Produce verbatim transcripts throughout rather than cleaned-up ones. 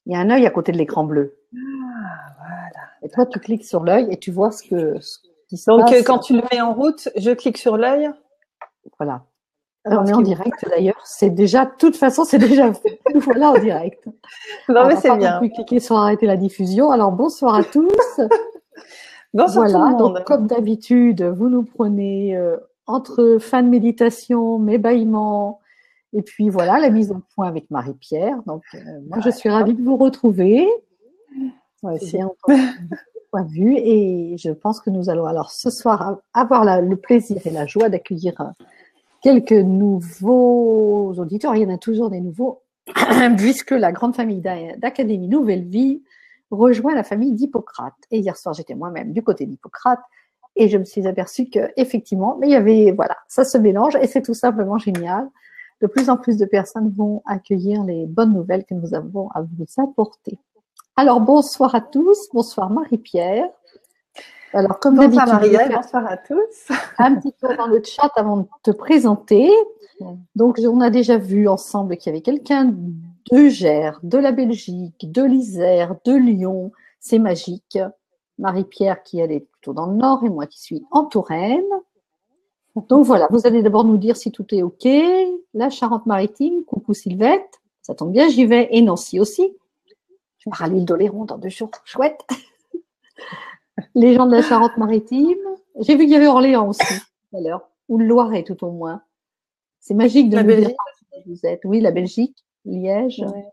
Il y a un œil à côté de l'écran bleu. Ah, voilà. Et toi, tu cliques sur l'œil et tu vois ce, que, ce qui se Donc, passe. euh, quand tu le mets en route, je clique sur l'œil. Voilà. On est en direct d'ailleurs. C'est déjà, de toute façon, c'est déjà fait. Nous voilà en direct. Non, On mais va c'est pas non bien. plus cliquer sur arrêter la diffusion. Alors, bonsoir à tous. Bonsoir tout le Voilà. monde. Donc, comme d'habitude, vous nous prenez euh, entre fin de méditation, mes bâillements, et puis voilà, la mise au point avec Marie-Pierre. Donc, euh, moi, je suis ravie de vous retrouver. Moi C'est aussi. bien entendu, point de vue. Et je pense que nous allons alors ce soir avoir la, le plaisir et la joie d'accueillir quelques nouveaux auditeurs. Il y en a toujours des nouveaux, puisque la grande famille d'Académie Nouvelle Vie rejoint la famille d'Hippocrate. Et hier soir, j'étais moi-même du côté d'Hippocrate et je me suis aperçue que effectivement, mais il y avait, voilà, ça se mélange et c'est tout simplement génial. De plus en plus de personnes vont accueillir les bonnes nouvelles que nous avons à vous apporter. Alors, bonsoir à tous. Bonsoir Marie-Pierre. Alors, comme bonsoir d'habitude, Maria, bonsoir à tous. Un petit tour dans le chat avant de te présenter. Donc, on a déjà vu ensemble qu'il y avait quelqu'un de Gers, de la Belgique, de l'Isère, de Lyon. C'est magique. Marie-Pierre qui elle est plutôt dans le nord et moi qui suis en Touraine. Donc voilà, vous allez d'abord nous dire si tout est OK. La Charente-Maritime, coucou Sylvette. Ça tombe bien, j'y vais. Et Nancy aussi. Je pars à l'île d'Oléron dans deux jours. Chouette. Les gens de la Charente-Maritime. J'ai vu qu'il y avait Orléans aussi, tout à l'heure. Ou le Loiret, tout au moins. C'est magique de la nous Belgique dire où vous êtes. Oui, la Belgique, Liège. Ouais.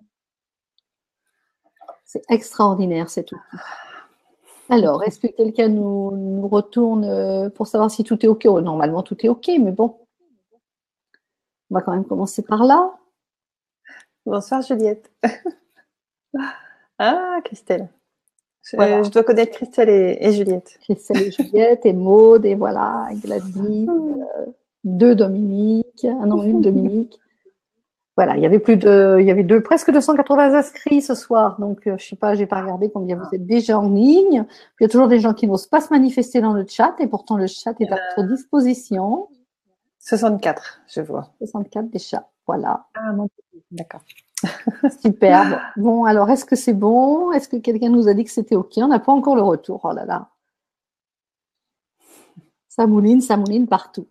C'est extraordinaire, cet outil. Alors, est-ce que quelqu'un nous, nous retourne pour savoir si tout est OK? Oh, normalement, tout est OK, mais bon. On va quand même commencer par là. Bonsoir Juliette. Ah, Christelle. Je, Voilà. je dois connaître Christelle et, et Juliette. Christelle et Juliette et Maude et voilà, et Gladys, euh, deux Dominique, ah non, une Dominique. Voilà, il y avait plus de, il y avait deux, presque deux cent quatre-vingts inscrits ce soir. Donc, euh, je sais pas, j'ai pas regardé combien vous êtes déjà en ligne. Il y a toujours des gens qui n'osent pas se manifester dans le chat et pourtant le chat est à votre disposition. soixante-quatre, je vois. soixante-quatre déjà. Voilà. Ah non, d'accord. Superbe. Bon, alors, est-ce que c'est bon? Est-ce que quelqu'un nous a dit que c'était OK? On n'a pas encore le retour. Oh là là. Ça mouline, ça mouline partout.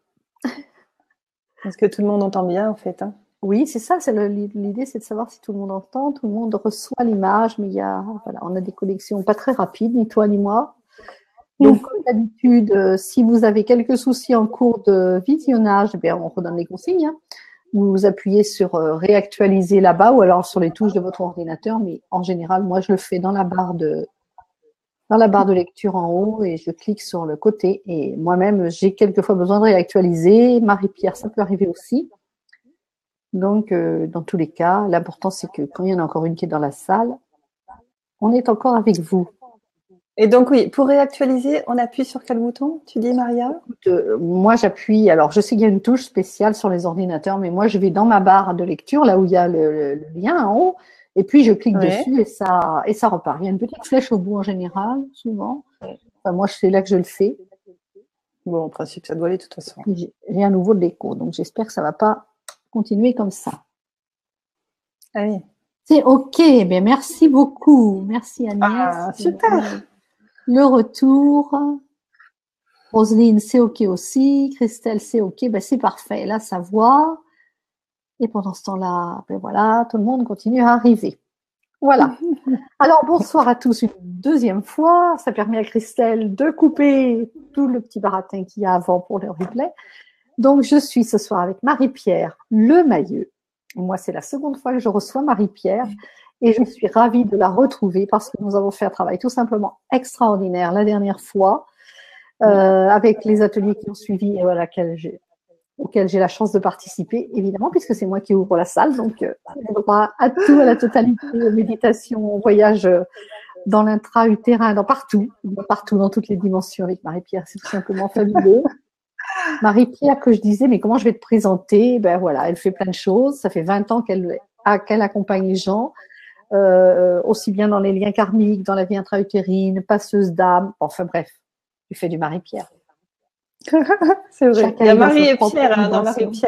Est-ce que tout le monde entend bien, en fait, hein? Oui, c'est ça. C'est l'idée, c'est de savoir si tout le monde entend, tout le monde reçoit l'image, mais il y a, voilà, on a des connexions pas très rapides, ni toi ni moi. Donc, comme d'habitude, euh, si vous avez quelques soucis en cours de visionnage, eh bien, on redonne les consignes. Hein. Vous appuyez sur euh, réactualiser là-bas ou alors sur les touches de votre ordinateur, mais en général, moi, je le fais dans la barre de dans la barre de lecture en haut et je clique sur le côté. Et moi-même, j'ai quelquefois besoin de réactualiser. Marie-Pierre, ça peut arriver aussi. Donc, euh, dans tous les cas, l'important, c'est que quand il y en a encore une qui est dans la salle, on est encore avec vous. Et donc, oui, pour réactualiser, on appuie sur quel bouton, tu dis, Maria? Écoute, euh, moi, j'appuie, alors je sais qu'il y a une touche spéciale sur les ordinateurs, mais moi, je vais dans ma barre de lecture, là où il y a le, le, le lien en haut, et puis je clique Ouais. dessus et ça, et ça repart. Il y a une petite flèche au bout en général, souvent. Enfin, moi, c'est là que je le fais. Bon, en principe, ça doit aller de toute façon. J'ai rien nouveau de l'écho, donc j'espère que ça ne va pas continuer comme ça. Ah oui. C'est OK, bien, merci beaucoup. Merci Agnès. Ah, super. Le retour. Roselyne, c'est OK aussi. Christelle, c'est OK. Ben, c'est parfait. Là, ça voit. Et pendant ce temps-là, ben voilà, tout le monde continue à arriver. Voilà. Alors, bonsoir à tous une deuxième fois. Ça permet à Christelle de couper tout le petit baratin qu'il y a avant pour le replay. Donc, je suis ce soir avec Marie-Pierre Lemailleux. Moi, c'est la seconde fois que je reçois Marie-Pierre et je suis ravie de la retrouver parce que nous avons fait un travail tout simplement extraordinaire la dernière fois euh, avec les ateliers qui ont suivi et voilà, auxquels j'ai la chance de participer, évidemment, puisque c'est moi qui ouvre la salle. Donc, euh, droit à tout, à la totalité, méditation, voyage dans l'intra-utérin, dans partout, partout, dans toutes les dimensions avec Marie-Pierre. C'est tout simplement fabuleux. Marie-Pierre, que je disais, mais comment je vais te présenter? Ben voilà, elle fait plein de choses. Ça fait vingt ans qu'elle qu'elle accompagne les gens, euh, aussi bien dans les liens karmiques, dans la vie intra-utérine, passeuse d'âme. Enfin bref, tu fais du Marie-Pierre. C'est vrai. Chacun il y a Marie et Pierre hein, dans Marie-Pierre.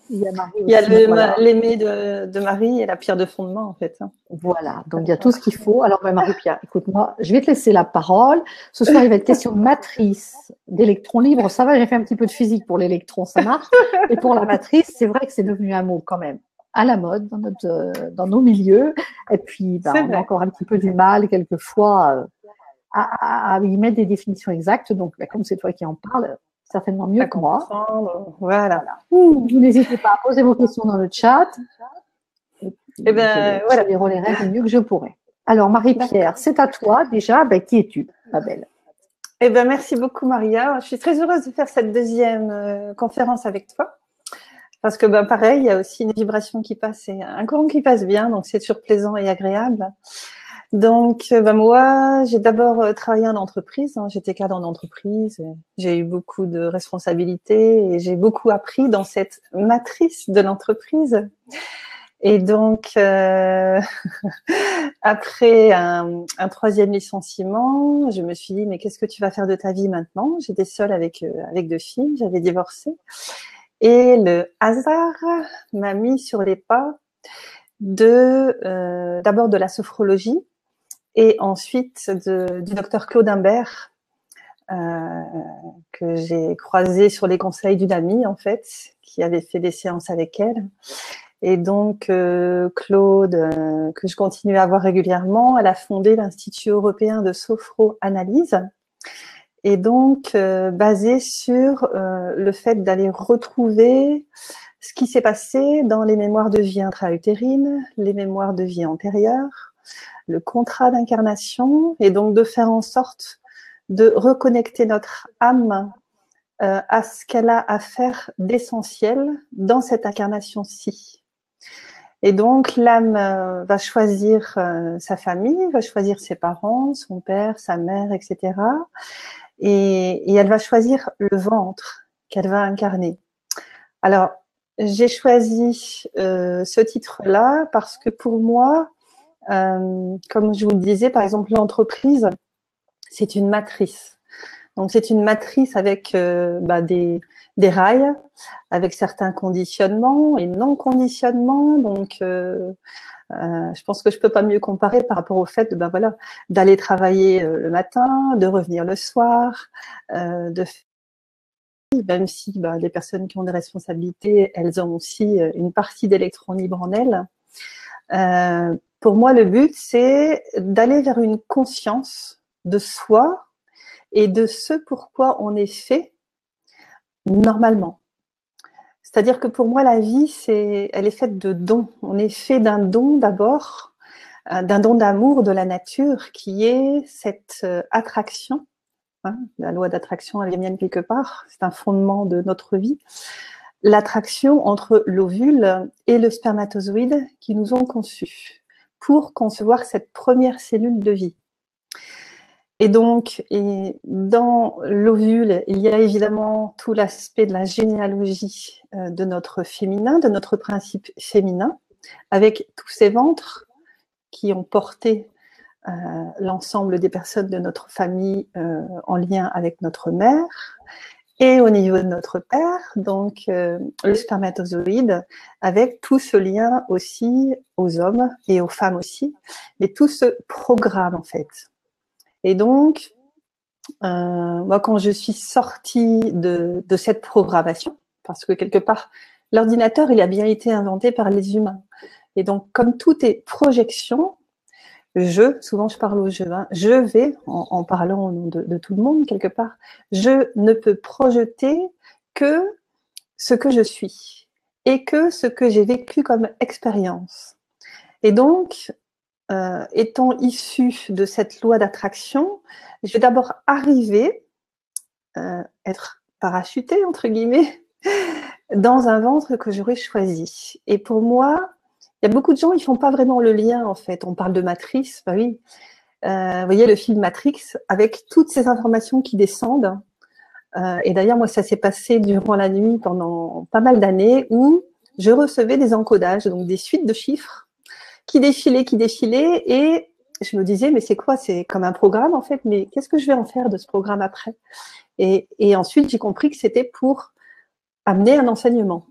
Il y a Marie Il y a aussi, le- voilà. l'aimé de, de Marie et la pierre de fondement, en fait. Voilà, donc il y a tout ce qu'il faut. Alors, ben, Marie-Pierre, écoute-moi, je vais te laisser la parole. Ce soir, il va être question de matrice d'électrons libres. Ça va, j'ai fait un petit peu de physique pour l'électron, ça marche. Et pour la matrice, c'est vrai que c'est devenu un mot quand même à la mode dans, notre, euh, dans nos milieux. Et puis, ben, C'est on a vrai. encore un petit peu du mal, quelquefois, euh, à, à- à y mettre des définitions exactes. Donc, ben, comme c'est toi qui en parles, certainement mieux À que moi. comprendre. Voilà. Vous n'hésitez pas à poser vos questions dans le chat. Et Et puis, je, ben les, je voilà. les relayerai du mieux que je pourrai. Alors, Marie-Pierre, c'est à toi. Déjà, ben, qui es-tu, ma belle? Eh ben merci beaucoup, Maria. Je suis très heureuse de faire cette deuxième euh, conférence avec toi. Parce que, ben, pareil, il y a aussi une vibration qui passe et un courant qui passe bien. Donc, c'est toujours plaisant et agréable. Donc, ben, moi, j'ai d'abord euh, travaillé en entreprise. Hein. J'étais cadre en entreprise. J'ai eu beaucoup de responsabilités et j'ai beaucoup appris dans cette matrice de l'entreprise. Et donc, euh, après un, un troisième licenciement, je me suis dit, mais qu'est-ce que tu vas faire de ta vie maintenant? J'étais seule avec, euh, avec deux filles, j'avais divorcé. Et le hasard m'a mis sur les pas de euh, d'abord de la sophrologie et ensuite de, du docteur Claude Imbert, euh, que j'ai croisé sur les conseils d'une amie, en fait, qui avait fait des séances avec elle. Et donc, euh, Claude, euh, que je continue à voir régulièrement, elle a fondé l'Institut européen de sophro-analyse. Et donc, euh, basé sur euh, le fait d'aller retrouver ce qui s'est passé dans les mémoires de vie intra-utérine, les mémoires de vie antérieures, le contrat d'incarnation, et donc de faire en sorte de reconnecter notre âme euh, à ce qu'elle a à faire d'essentiel dans cette incarnation-ci. Et donc, l'âme euh, va choisir euh, sa famille, va choisir ses parents, son père, sa mère, et cetera. Et, et elle va choisir le ventre qu'elle va incarner. Alors, j'ai choisi euh, ce titre-là parce que pour moi, euh, comme je vous le disais, par exemple, l'entreprise, c'est une matrice. Donc, c'est une matrice avec euh, bah, des, des rails, avec certains conditionnements et non-conditionnements. Donc, euh, euh, je pense que je peux pas mieux comparer par rapport au fait de, ben voilà, d'aller travailler euh, le matin, de revenir le soir, euh, de même si ben, les personnes qui ont des responsabilités, elles ont aussi une partie d'électrons libres en elles. Euh, pour moi, le but, c'est d'aller vers une conscience de soi et de ce pourquoi on est fait normalement. C'est-à-dire que pour moi, la vie, c'est, elle est faite de dons. On est fait d'un don d'abord, d'un don d'amour de la nature qui est cette attraction. Hein, la loi d'attraction, elle est mienne quelque part. C'est un fondement de notre vie. L'attraction entre l'ovule et le spermatozoïde qui nous ont conçus pour concevoir cette première cellule de vie. Et donc, et dans l'ovule, il y a évidemment tout l'aspect de la généalogie euh, de notre féminin, de notre principe féminin, avec tous ces ventres qui ont porté euh, l'ensemble des personnes de notre famille euh, en lien avec notre mère, et au niveau de notre père, donc euh, le spermatozoïde, avec tout ce lien aussi aux hommes et aux femmes aussi, mais tout ce programme en fait. Et donc, euh, moi, quand je suis sortie de, de cette programmation, parce que quelque part, l'ordinateur, il a bien été inventé par les humains. Et donc, comme tout est projection, je, souvent je parle au je, hein, je vais, en, en parlant au nom de, de tout le monde, quelque part, je ne peux projeter que ce que je suis et que ce que j'ai vécu comme expérience. Et donc, Euh, étant issue de cette loi d'attraction, je vais d'abord arriver, euh, être parachutée, entre guillemets, dans un ventre que j'aurais choisi. Et pour moi, il y a beaucoup de gens, ils font pas vraiment le lien, en fait. On parle de matrice, bah oui. Euh, vous voyez le film Matrix, avec toutes ces informations qui descendent. Euh, et d'ailleurs, moi, ça s'est passé durant la nuit pendant pas mal d'années où je recevais des encodages, donc des suites de chiffres qui défilaient, qui défilaient, et je me disais, mais c'est quoi? C'est comme un programme, en fait, mais qu'est-ce que je vais en faire de ce programme après? Et, et ensuite, j'ai compris que c'était pour amener un enseignement.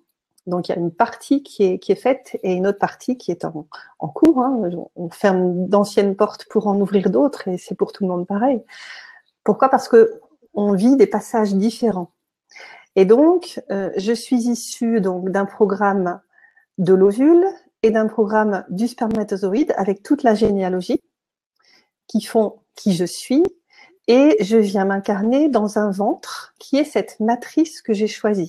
Donc, il y a une partie qui est, qui est faite et une autre partie qui est en, en cours. Hein. On ferme d'anciennes portes pour en ouvrir d'autres et c'est pour tout le monde pareil. Pourquoi? Parce que on vit des passages différents. Et donc, euh, je suis issue donc d'un programme de l'ovule et d'un programme du spermatozoïde avec toute la généalogie qui font qui je suis. Et je viens m'incarner dans un ventre qui est cette matrice que j'ai choisie.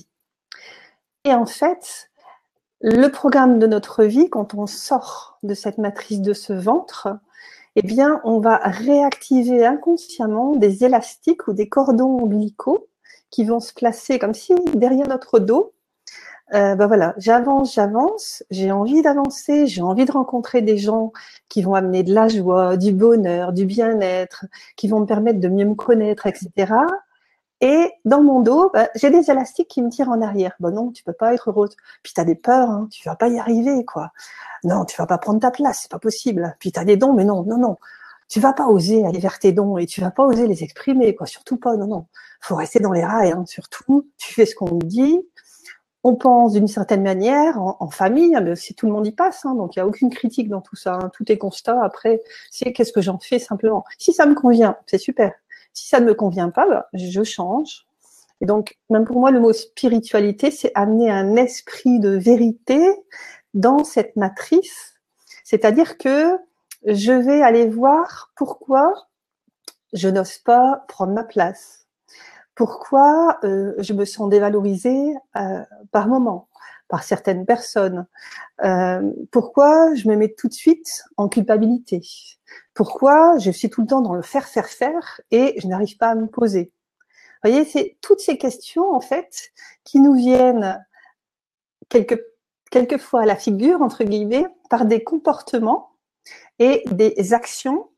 Et en fait, le programme de notre vie, quand on sort de cette matrice de ce ventre, eh bien, on va réactiver inconsciemment des élastiques ou des cordons ombilicaux qui vont se placer comme si derrière notre dos. Euh, ben voilà, j'avance, j'avance, j'ai envie d'avancer, j'ai envie de rencontrer des gens qui vont amener de la joie, du bonheur, du bien-être, qui vont me permettre de mieux me connaître, et cetera. Et dans mon dos, bah, j'ai des élastiques qui me tirent en arrière. Bon non, tu peux pas être heureuse. Puis tu as des peurs, hein, tu vas pas y arriver, quoi. Non, tu vas pas prendre ta place, c'est pas possible. Puis tu as des dons, mais non, non, non. Tu vas pas oser aller vers tes dons et tu vas pas oser les exprimer, quoi. Surtout pas, non, non. Faut rester dans les rails, hein, surtout. Tu fais ce qu'on te dit. On pense d'une certaine manière, en, en famille, mais si tout le monde y passe, hein, donc il n'y a aucune critique dans tout ça. Hein, tout est constat. Après, c'est qu'est-ce que j'en fais simplement. Si ça me convient, c'est super. Si ça ne me convient pas, bah, je change. Et donc, même pour moi, le mot spiritualité, c'est amener un esprit de vérité dans cette matrice. C'est-à-dire que je vais aller voir pourquoi je n'ose pas prendre ma place. Pourquoi euh, je me sens dévalorisée euh, par moment, par certaines personnes. Euh, pourquoi je me mets tout de suite en culpabilité. Pourquoi je suis tout le temps dans le faire, faire, faire et je n'arrive pas à me poser. Vous voyez, c'est toutes ces questions, en fait, qui nous viennent quelque, quelquefois à la figure, entre guillemets, par des comportements et des actions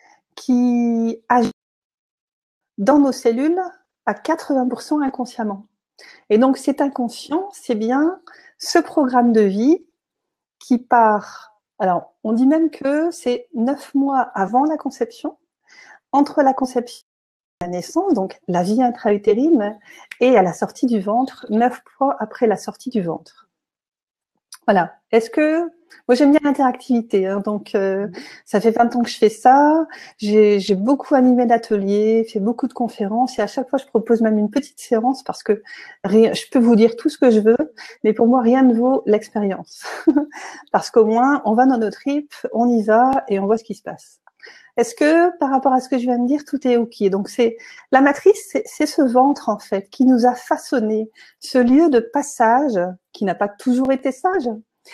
qui agissent dans nos cellules à quatre-vingts pour cent inconsciemment. Et donc, cet inconscient, c'est bien ce programme de vie qui part. Alors, on dit même que c'est neuf mois avant la conception, entre la conception et la naissance, donc la vie intra-utérine, et à la sortie du ventre, neuf mois après la sortie du ventre. Voilà. Est-ce que moi j'aime bien l'interactivité, hein, donc euh, ça fait vingt ans que je fais ça. J'ai, j'ai beaucoup animé d'ateliers, fait beaucoup de conférences, et à chaque fois je propose même une petite séance parce que rien, je peux vous dire tout ce que je veux, mais pour moi rien ne vaut l'expérience, parce qu'au moins on va dans notre trip, on y va et on voit ce qui se passe. Est-ce que par rapport à ce que je viens de dire, tout est ok? Donc c'est la matrice, c'est, c'est ce ventre en fait qui nous a façonné, ce lieu de passage qui n'a pas toujours été sage.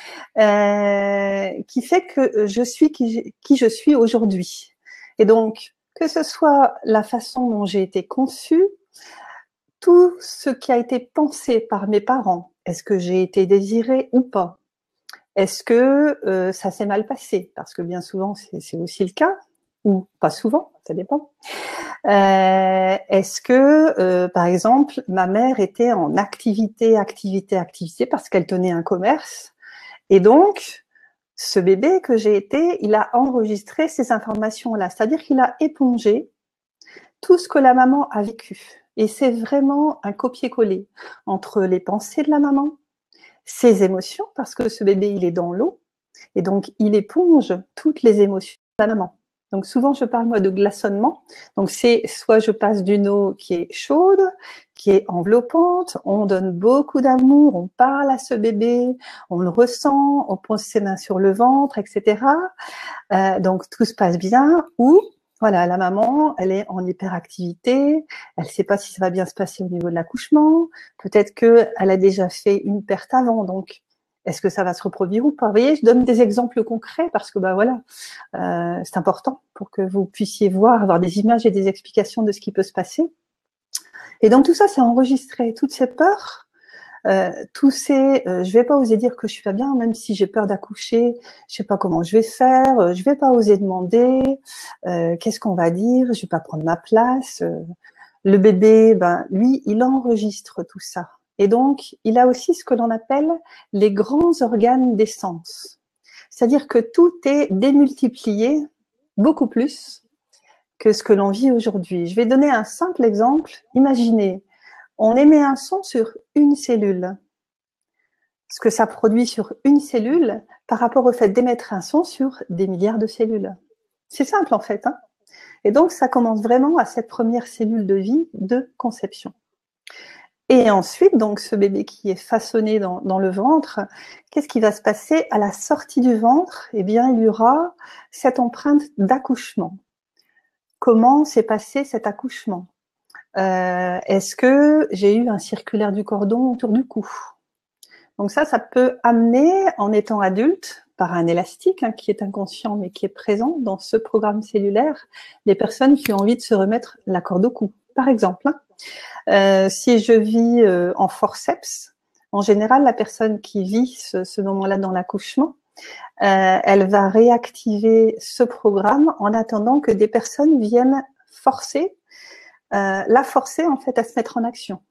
Euh, qui fait que je suis qui, qui je suis aujourd'hui. Et donc, que ce soit la façon dont j'ai été conçue, tout ce qui a été pensé par mes parents, est-ce que j'ai été désirée ou pas? Est-ce que euh, ça s'est mal passé? Parce que bien souvent, c'est, c'est aussi le cas, ou pas souvent, ça dépend. Euh, est-ce que, euh, par exemple, ma mère était en activité, activité, activité, parce qu'elle tenait un commerce? Et donc, ce bébé que j'ai été, il a enregistré ces informations-là. C'est-à-dire qu'il a épongé tout ce que la maman a vécu. Et c'est vraiment un copier-coller entre les pensées de la maman, ses émotions, parce que ce bébé, il est dans l'eau. Et donc, il éponge toutes les émotions de la maman. Donc, souvent, je parle, moi, de glaçonnement. Donc, c'est soit je passe d'une eau qui est chaude, qui est enveloppante, on donne beaucoup d'amour, on parle à ce bébé, on le ressent, on pose ses mains sur le ventre, et cetera. Euh, donc, tout se passe bien. Ou, voilà, la maman, elle est en hyperactivité, elle ne sait pas si ça va bien se passer au niveau de l'accouchement, peut-être qu'elle a déjà fait une perte avant, donc est-ce que ça va se reproduire ou pas? Vous voyez, je donne des exemples concrets parce que bah voilà, euh, c'est important pour que vous puissiez voir, avoir des images et des explications de ce qui peut se passer. Et donc tout ça, c'est enregistré, toutes ces peurs, euh, tous ces, euh, je vais pas oser dire que je suis pas bien, même si j'ai peur d'accoucher, je sais pas comment je vais faire, euh, je vais pas oser demander, euh, qu'est-ce qu'on va dire, je vais pas prendre ma place. Euh, le bébé, ben lui, il enregistre tout ça. Et donc, il a aussi ce que l'on appelle les grands organes des sens. C'est-à-dire que tout est démultiplié beaucoup plus que ce que l'on vit aujourd'hui. Je vais donner un simple exemple. Imaginez, on émet un son sur une cellule. ce que ça produit sur une cellule par rapport au fait d'émettre un son sur des milliards de cellules. C'est simple en fait, hein. Et donc ça commence vraiment à cette première cellule de vie de conception. Et ensuite, donc ce bébé qui est façonné dans, dans le ventre, qu'est-ce qui va se passer à la sortie du ventre? Eh bien, il y aura cette empreinte d'accouchement. Comment s'est passé cet accouchement? euh, Est-ce que j'ai eu un circulaire du cordon autour du cou? Donc ça, ça peut amener, en étant adulte, par un élastique hein, qui est inconscient mais qui est présent dans ce programme cellulaire, des personnes qui ont envie de se remettre la corde au cou, par exemple. Hein. Euh, si je vis euh, en forceps, en général, la personne qui vit ce, ce moment-là dans l'accouchement, euh, elle va réactiver ce programme en attendant que des personnes viennent forcer, euh, la forcer en fait à se mettre en action.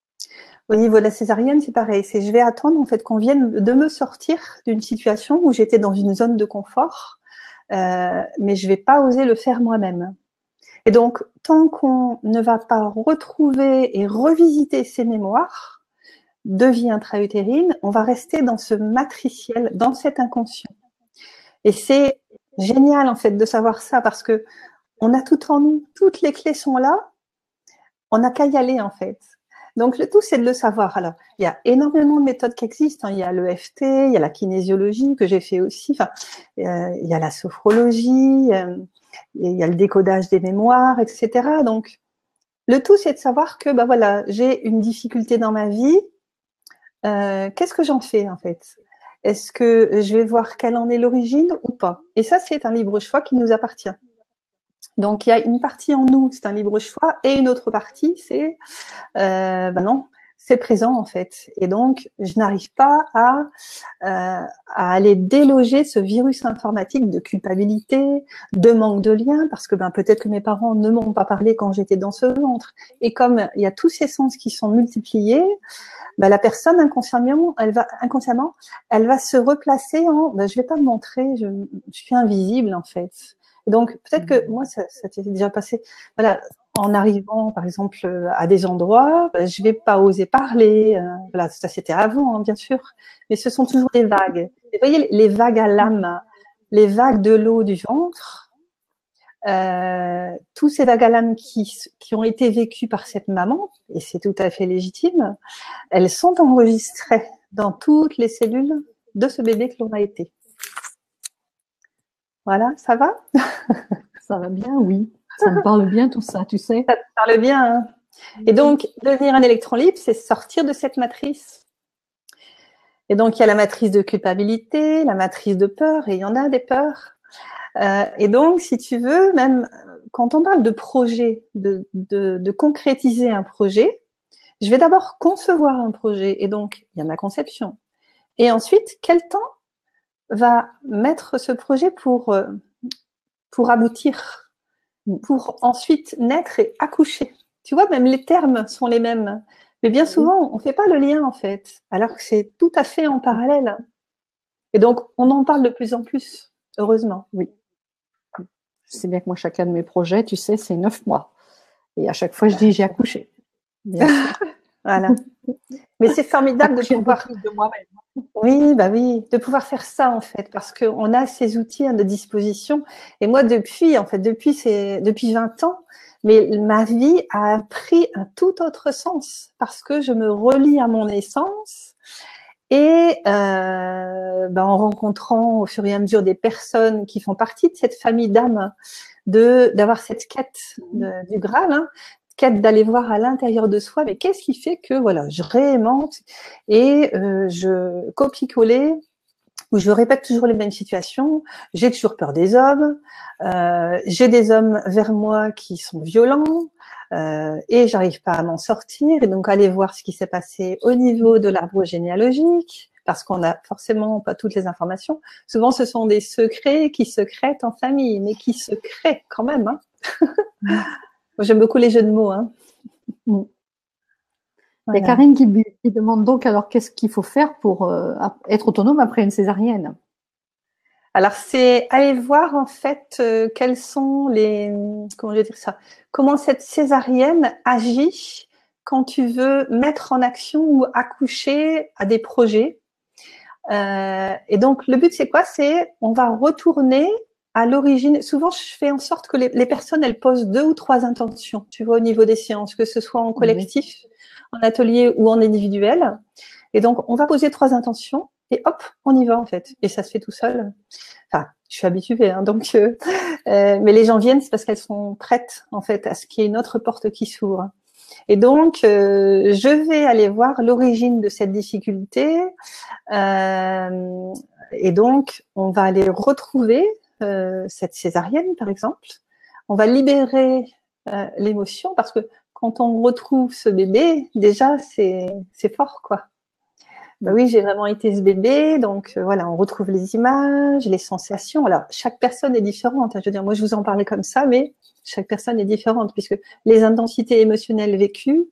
Au niveau de la césarienne, c'est pareil. C'est je vais attendre en fait qu'on vienne de me sortir d'une situation où j'étais dans une zone de confort, euh, mais je vais pas oser le faire moi-même. Et donc, tant qu'on ne va pas retrouver et revisiter ces mémoires de vie intra-utérine, on va rester dans ce matriciel, dans cet inconscient. Et c'est génial, en fait, de savoir ça, parce que on a tout en nous, toutes les clés sont là, on n'a qu'à y aller, en fait. Donc, le tout, c'est de le savoir. Alors, il y a énormément de méthodes qui existent. Hein. Il y a l'E F T, il y a la kinésiologie, que j'ai fait aussi, enfin, euh, il y a la sophrologie, euh, il y a le décodage des mémoires, et cetera. Donc, le tout, c'est de savoir que, bah voilà, j'ai une difficulté dans ma vie. Euh, qu'est-ce que j'en fais, en fait? Est-ce que je vais voir quelle en est l'origine ou pas? Et ça, c'est un libre choix qui nous appartient. Donc, il y a une partie en nous, c'est un libre choix, et une autre partie, c'est, euh, ben non, c'est présent en fait. Et donc, je n'arrive pas à, euh, à aller déloger ce virus informatique de culpabilité, de manque de lien, parce que ben peut-être que mes parents ne m'ont pas parlé quand j'étais dans ce ventre. Et comme il y a tous ces sens qui sont multipliés, ben la personne inconsciemment, elle va inconsciemment, elle va se replacer en, ben je vais pas me montrer, je, je suis invisible en fait. Et donc peut-être que moi ça, ça t'est déjà passé. Voilà. En arrivant, par exemple, à des endroits, je vais pas oser parler. Euh, voilà, ça c'était avant, hein, bien sûr. Mais ce sont toujours des vagues. Vous voyez, les vagues à l'âme, les vagues de l'eau du ventre, euh, tous ces vagues à l'âme qui, qui ont été vécues par cette maman, et c'est tout à fait légitime, elles sont enregistrées dans toutes les cellules de ce bébé que l'on a été. Voilà, ça va? Ça va bien, oui. Ça me parle bien tout ça, tu sais. Ça te parle bien, hein. Et donc, devenir un électron libre, c'est sortir de cette matrice. Et donc, il y a la matrice de culpabilité, la matrice de peur, et il y en a des peurs. Euh, et donc, si tu veux, même quand on parle de projet, de, de, de concrétiser un projet, je vais d'abord concevoir un projet. Et donc, il y a ma conception. Et ensuite, quel temps va mettre ce projet pour, pour aboutir, pour ensuite naître et accoucher? Tu vois, même les termes sont les mêmes. Mais bien souvent, on ne fait pas le lien, en fait, alors que c'est tout à fait en parallèle. Et donc, on en parle de plus en plus, heureusement. Oui. Je sais bien que moi, chacun de mes projets, tu sais, c'est neuf mois. Et à chaque fois, je dis, j'ai accouché. Bien sûr. Voilà. Mais c'est formidable de pouvoir… de moi-même. Oui, bah oui, de pouvoir faire ça, en fait, parce qu'on a ces outils à notre disposition. Et moi, depuis, en fait, depuis, c'est, depuis vingt ans, mais ma vie a pris un tout autre sens parce que je me relie à mon essence et euh, ben, en rencontrant au fur et à mesure des personnes qui font partie de cette famille d'âmes, de d'avoir cette quête de, du Graal, hein, quête d'aller voir à l'intérieur de soi, mais qu'est-ce qui fait que voilà, je réaimante et euh, je copie-coller où je répète toujours les mêmes situations, j'ai toujours peur des hommes, euh, j'ai des hommes vers moi qui sont violents, euh, et j'arrive pas à m'en sortir, et donc aller voir ce qui s'est passé au niveau de l'arbre généalogique, parce qu'on n'a forcément pas toutes les informations. Souvent, ce sont des secrets qui se créent en famille, mais qui se créent quand même. Hein. J'aime beaucoup les jeux de mots. Hein. Mm. Voilà. Il y a Karine qui, qui demande donc alors qu'est-ce qu'il faut faire pour euh, être autonome après une césarienne? Alors c'est aller voir en fait euh, quels sont les, comment je vais dire ça, comment cette césarienne agit quand tu veux mettre en action ou accoucher à des projets. Euh, et donc, le but, c'est quoi? C'est on va retourner à l'origine. Souvent, je fais en sorte que les, les personnes, elles posent deux ou trois intentions, tu vois, au niveau des séances, que ce soit en collectif, oui, en atelier ou en individuel. Et donc, on va poser trois intentions et hop, on y va, en fait. Et ça se fait tout seul. Enfin, je suis habituée, hein, donc, euh, euh, mais les gens viennent, c'est parce qu'elles sont prêtes, en fait, à ce qu'il y ait une autre porte qui s'ouvre. Et donc, euh, je vais aller voir l'origine de cette difficulté. Euh, et donc, on va aller retrouver euh, cette césarienne, par exemple. On va libérer euh, l'émotion parce que quand on retrouve ce bébé, déjà, c'est c'est fort, quoi. Bah oui, j'ai vraiment été ce bébé, donc euh, voilà, on retrouve les images, les sensations. Alors, chaque personne est différente. Hein, je veux dire, moi, je vous en parlais comme ça, mais chaque personne est différente puisque les intensités émotionnelles vécues,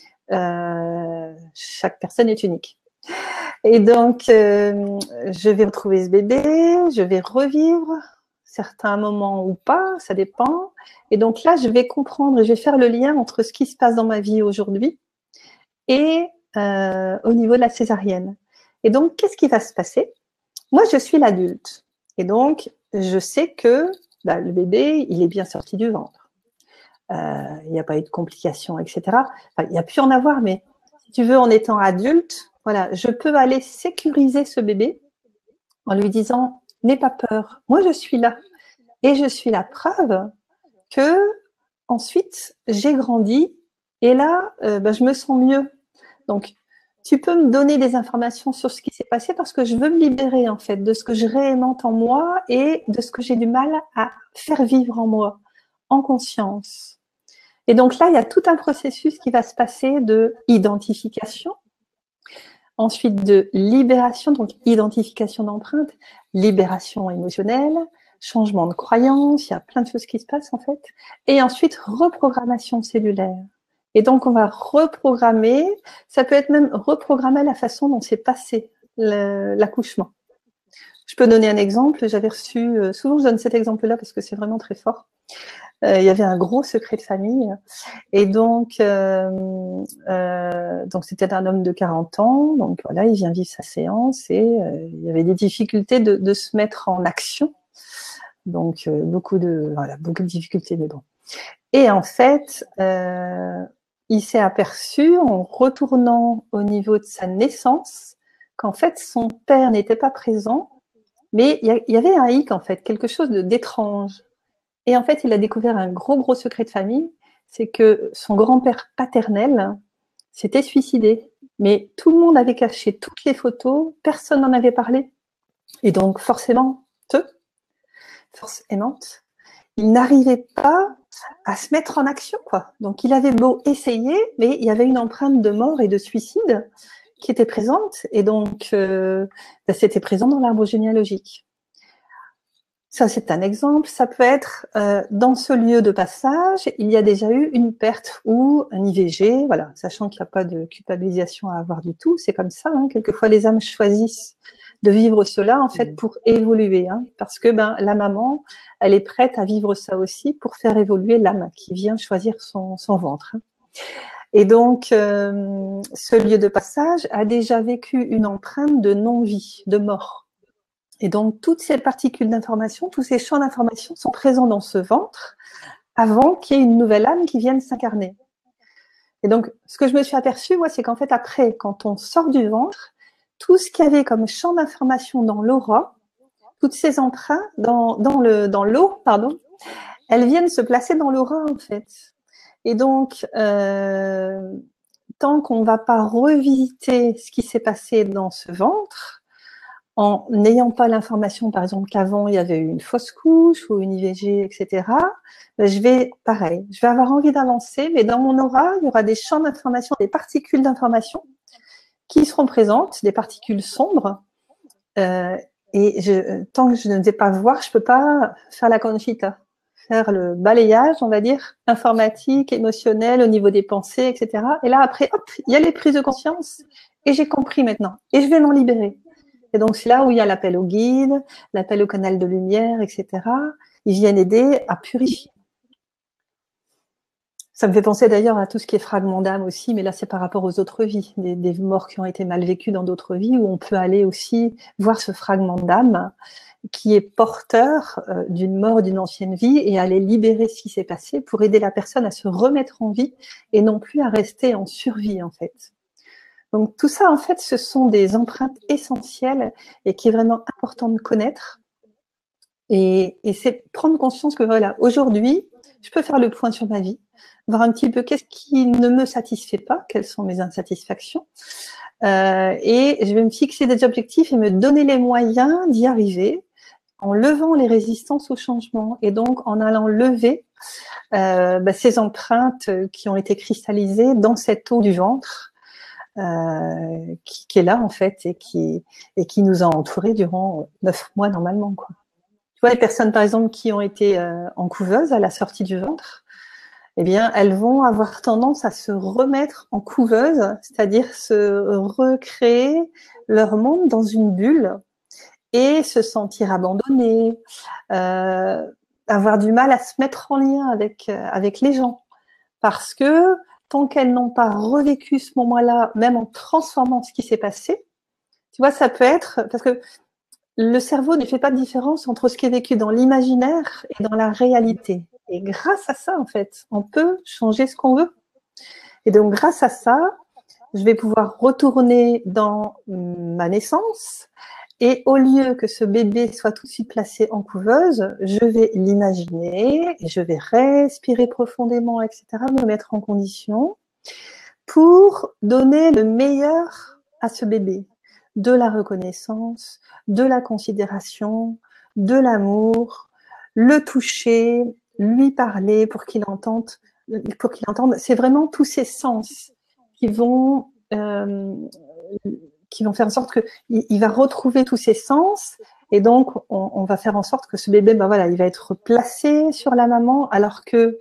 euh, chaque personne est unique. Et donc, euh, je vais retrouver ce bébé, je vais revivre certains moments ou pas, ça dépend. Et donc là, je vais comprendre et je vais faire le lien entre ce qui se passe dans ma vie aujourd'hui et euh, au niveau de la césarienne. Et donc, qu'est-ce qui va se passer? Moi, je suis l'adulte. Et donc, je sais que bah, le bébé, il est bien sorti du ventre. Euh, il n'y a pas eu de complications, et cetera. Enfin, il y a pu en avoir, mais si tu veux, en étant adulte, voilà, je peux aller sécuriser ce bébé en lui disant « N'aie pas peur, moi je suis là. » Et je suis la preuve que ensuite j'ai grandi et là, euh, ben, je me sens mieux. Donc, tu peux me donner des informations sur ce qui s'est passé parce que je veux me libérer en fait de ce que je réaimente en moi et de ce que j'ai du mal à faire vivre en moi, en conscience. Et donc là, il y a tout un processus qui va se passer de identification, ensuite de libération, donc identification d'empreinte, libération émotionnelle, changement de croyance, il y a plein de choses qui se passent en fait, et ensuite reprogrammation cellulaire. Et donc on va reprogrammer, ça peut être même reprogrammer la façon dont s'est passé l'accouchement. Je peux donner un exemple, j'avais reçu, souvent je donne cet exemple-là parce que c'est vraiment très fort. Euh, il y avait un gros secret de famille et donc euh, euh, donc c'était un homme de quarante ans, donc voilà, il vient vivre sa séance et euh, il y avait des difficultés de, de se mettre en action, donc euh, beaucoup de voilà beaucoup de difficultés, mais bon. Et en fait, euh, il s'est aperçu en retournant au niveau de sa naissance qu'en fait son père n'était pas présent, mais il y, y avait un hic en fait, quelque chose d'étrange. Et en fait, il a découvert un gros, gros secret de famille, c'est que son grand-père paternel s'était suicidé. Mais tout le monde avait caché toutes les photos, personne n'en avait parlé. Et donc, forcément, te, forcément, il n'arrivait pas à se mettre en action, quoi. Donc, il avait beau essayer, mais il y avait une empreinte de mort et de suicide qui était présente. Et donc, euh, c'était présent dans l'arbre généalogique. Ça, c'est un exemple. Ça peut être euh, dans ce lieu de passage, il y a déjà eu une perte ou un I V G, voilà, sachant qu'il n'y a pas de culpabilisation à avoir du tout. C'est comme ça. Hein. Quelquefois, les âmes choisissent de vivre cela en fait pour évoluer, hein, parce que ben la maman, elle est prête à vivre ça aussi pour faire évoluer l'âme qui vient choisir son, son ventre. Hein. Et donc, euh, ce lieu de passage a déjà vécu une empreinte de non-vie, de mort. Et donc, toutes ces particules d'information, tous ces champs d'information sont présents dans ce ventre avant qu'il y ait une nouvelle âme qui vienne s'incarner. Et donc, ce que je me suis aperçue, moi, c'est qu'en fait, après, quand on sort du ventre, tout ce qu'il y avait comme champ d'information dans l'aura, toutes ces empreintes dans, dans le, dans l'eau, pardon, elles viennent se placer dans l'aura, en fait. Et donc, euh, tant qu'on ne va pas revisiter ce qui s'est passé dans ce ventre, en n'ayant pas l'information, par exemple, qu'avant, il y avait eu une fausse couche ou une I V G, et cetera, ben, je vais, pareil, je vais avoir envie d'avancer, mais dans mon aura, il y aura des champs d'information, des particules d'information qui seront présentes, des particules sombres, euh, et je, tant que je ne vais pas voir, je peux pas faire la conchita, faire le balayage, on va dire, informatique, émotionnel, au niveau des pensées, et cetera. Et là, après, hop, il y a les prises de conscience, et j'ai compris maintenant, et je vais m'en libérer. Et donc, c'est là où il y a l'appel au guide, l'appel au canal de lumière, et cetera. Ils viennent aider à purifier. Ça me fait penser d'ailleurs à tout ce qui est fragment d'âme aussi, mais là c'est par rapport aux autres vies, des, des morts qui ont été mal vécues dans d'autres vies, où on peut aller aussi voir ce fragment d'âme qui est porteur euh, d'une mort d'une ancienne vie et aller libérer ce qui s'est passé pour aider la personne à se remettre en vie et non plus à rester en survie en fait. Donc tout ça en fait ce sont des empreintes essentielles et qui est vraiment important de connaître et, et c'est prendre conscience que voilà, aujourd'hui je peux faire le point sur ma vie, voir un petit peu qu'est-ce qui ne me satisfait pas, quelles sont mes insatisfactions, euh, et je vais me fixer des objectifs et me donner les moyens d'y arriver en levant les résistances au changement et donc en allant lever euh, bah, ces empreintes qui ont été cristallisées dans cette eau du ventre euh, qui, qui est là en fait et qui, et qui nous a entourés durant neuf mois normalement, quoi. Tu vois, les personnes par exemple qui ont été euh, en couveuse à la sortie du ventre, eh bien, elles vont avoir tendance à se remettre en couveuse, c'est-à-dire se recréer leur monde dans une bulle et se sentir abandonnées, euh, avoir du mal à se mettre en lien avec, euh, avec les gens. Parce que tant qu'elles n'ont pas revécu ce moment-là, même en transformant ce qui s'est passé, tu vois, ça peut être, parce que le cerveau ne fait pas de différence entre ce qui est vécu dans l'imaginaire et dans la réalité. Et grâce à ça, en fait, on peut changer ce qu'on veut. Et donc, grâce à ça, je vais pouvoir retourner dans ma naissance et au lieu que ce bébé soit tout de suite placé en couveuse, je vais l'imaginer et je vais respirer profondément, et cetera, me mettre en condition pour donner le meilleur à ce bébé. De la reconnaissance, de la considération, de l'amour, le toucher, lui parler pour qu'il entende, pour qu'il entende. C'est vraiment tous ces sens qui vont, euh, qui vont faire en sorte que il, il va retrouver tous ses sens et donc on, on va faire en sorte que ce bébé, ben voilà, il va être placé sur la maman alors que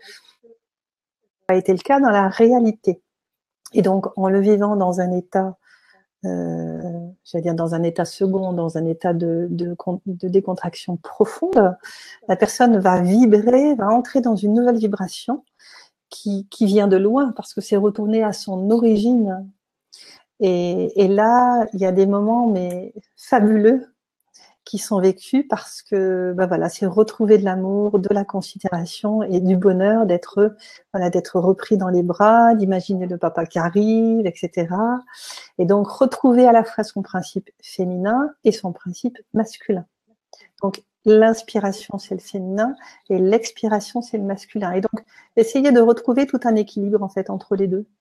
ça a été le cas dans la réalité. Et donc en le vivant dans un état Euh, j'allais dire dans un état second, dans un état de, de, de décontraction profonde, la personne va vibrer, va entrer dans une nouvelle vibration qui, qui vient de loin parce que c'est retourné à son origine. Et, et là, il y a des moments mais fabuleux qui sont vécus parce que ben voilà, c'est retrouver de l'amour, de la considération et du bonheur d'être voilà, d'être repris dans les bras, d'imaginer le papa qui arrive, et cetera. Et donc retrouver à la fois son principe féminin et son principe masculin. Donc l'inspiration c'est le féminin et l'expiration c'est le masculin. Et donc essayer de retrouver tout un équilibre en fait entre les deux.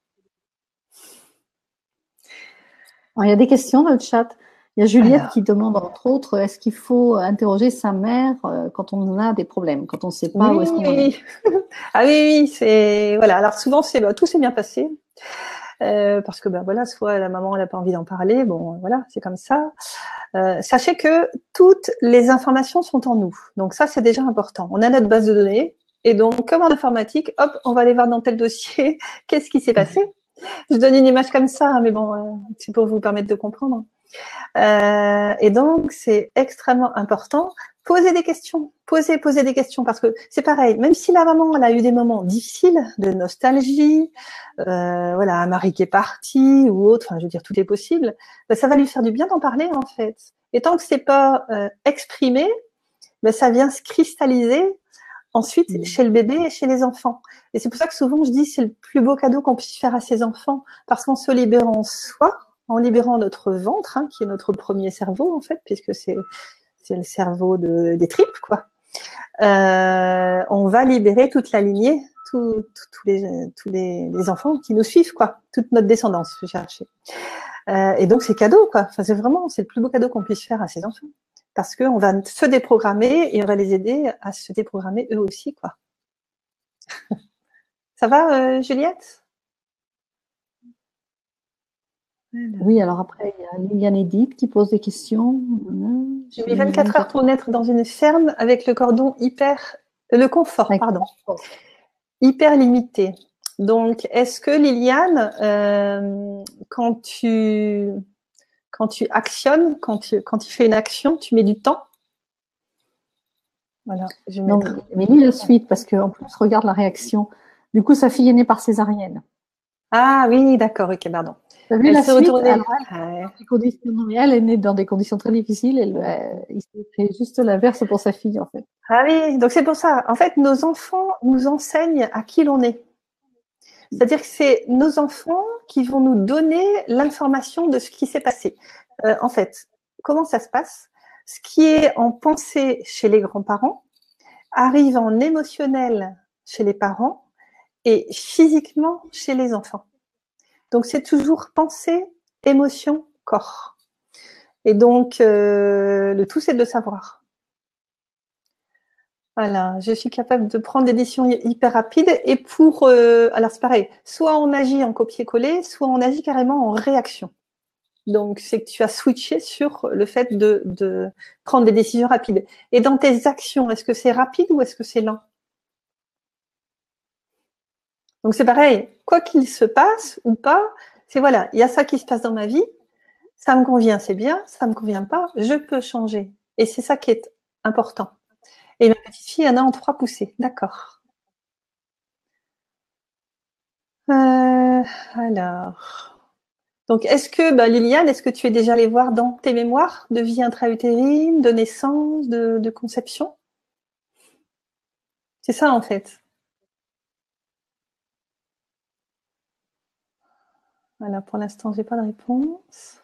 Alors, il y a des questions dans le chat. Il y a Juliette Alors. qui demande, entre autres, est-ce qu'il faut interroger sa mère quand on a des problèmes, quand on ne sait pas oui, où est-ce qu'on oui. en est? Ah oui, oui, c'est voilà. Alors souvent, c'est bah, tout s'est bien passé euh, parce que ben bah, voilà, soit la maman n'a pas envie d'en parler, bon voilà, c'est comme ça. Euh, sachez que toutes les informations sont en nous, donc ça c'est déjà important. On a notre base de données et donc comme en informatique, hop, on va aller voir dans tel dossier qu'est-ce qui s'est passé. Je donne une image comme ça, mais bon, euh, c'est pour vous permettre de comprendre. Euh, et donc, c'est extrêmement important. Poser des questions, poser, poser des questions, parce que c'est pareil. Même si la maman, elle a eu des moments difficiles, de nostalgie, euh, voilà, un mari qui est parti ou autre, enfin, je veux dire, tout est possible. Ben, ça va lui faire du bien d'en parler, en fait. Et tant que c'est pas euh, exprimé, ben, ça vient se cristalliser. Ensuite, mmh. chez le bébé et chez les enfants. Et c'est pour ça que souvent, je dis c'est le plus beau cadeau qu'on puisse faire à ses enfants, parce qu'en se libérant soi, en libérant notre ventre, hein, qui est notre premier cerveau, en fait, puisque c'est, c'est le cerveau de, des tripes, quoi, euh, on va libérer toute la lignée, tous les, tous les, les enfants qui nous suivent, quoi, toute notre descendance, je cherchais. Euh, et donc, c'est cadeau, quoi. Enfin, c'est vraiment, c'est le plus beau cadeau qu'on puisse faire à ses enfants. Parce qu'on va se déprogrammer et on va les aider à se déprogrammer eux aussi, quoi. Ça va, euh, Juliette? Oui, alors après, il y a Liliane Edith qui pose des questions. J'ai mis vingt-quatre heures pour naître dans une ferme avec le cordon hyper... Le confort, pardon. Hyper limité. Donc, est-ce que, Liliane, euh, quand tu... quand tu actionnes, quand tu, quand tu fais une action, tu mets du temps? Voilà, je vais mettre... Non, mais lis la suite, parce qu'en plus, regarde la réaction. Du coup, sa fille est née par césarienne. Ah oui, d'accord, ok, pardon. T'as vu Elle la s'est suite? retournée. Alors, elle, Ouais. dans des conditions- elle est née dans des conditions très difficiles. Elle, euh, il s'est fait juste l'inverse pour sa fille, en fait. Ah oui, donc c'est pour ça. En fait, nos enfants nous enseignent à qui l'on est. C'est-à-dire que c'est nos enfants qui vont nous donner l'information de ce qui s'est passé. Euh, en fait, comment ça se passe? Ce qui est en pensée chez les grands-parents arrive en émotionnel chez les parents et physiquement chez les enfants. Donc c'est toujours pensée, émotion, corps. Et donc euh, le tout c'est de le savoir. Voilà, je suis capable de prendre des décisions hyper rapides et pour, euh, alors c'est pareil, soit on agit en copier-coller, soit on agit carrément en réaction. Donc c'est que tu as switché sur le fait de, de prendre des décisions rapides. Et dans tes actions, est-ce que c'est rapide ou est-ce que c'est lent? Donc c'est pareil, quoi qu'il se passe ou pas, c'est voilà, il y a ça qui se passe dans ma vie, ça me convient, c'est bien, ça me convient pas, je peux changer. Et c'est ça qui est important. Et ma petite fille en a en trois poussées, d'accord. Euh, alors, donc est-ce que, bah, Liliane, est-ce que tu es déjà allée voir dans tes mémoires de vie intra-utérine, de naissance, de, de conception? C'est ça en fait. Voilà, pour l'instant, j'ai pas de réponse.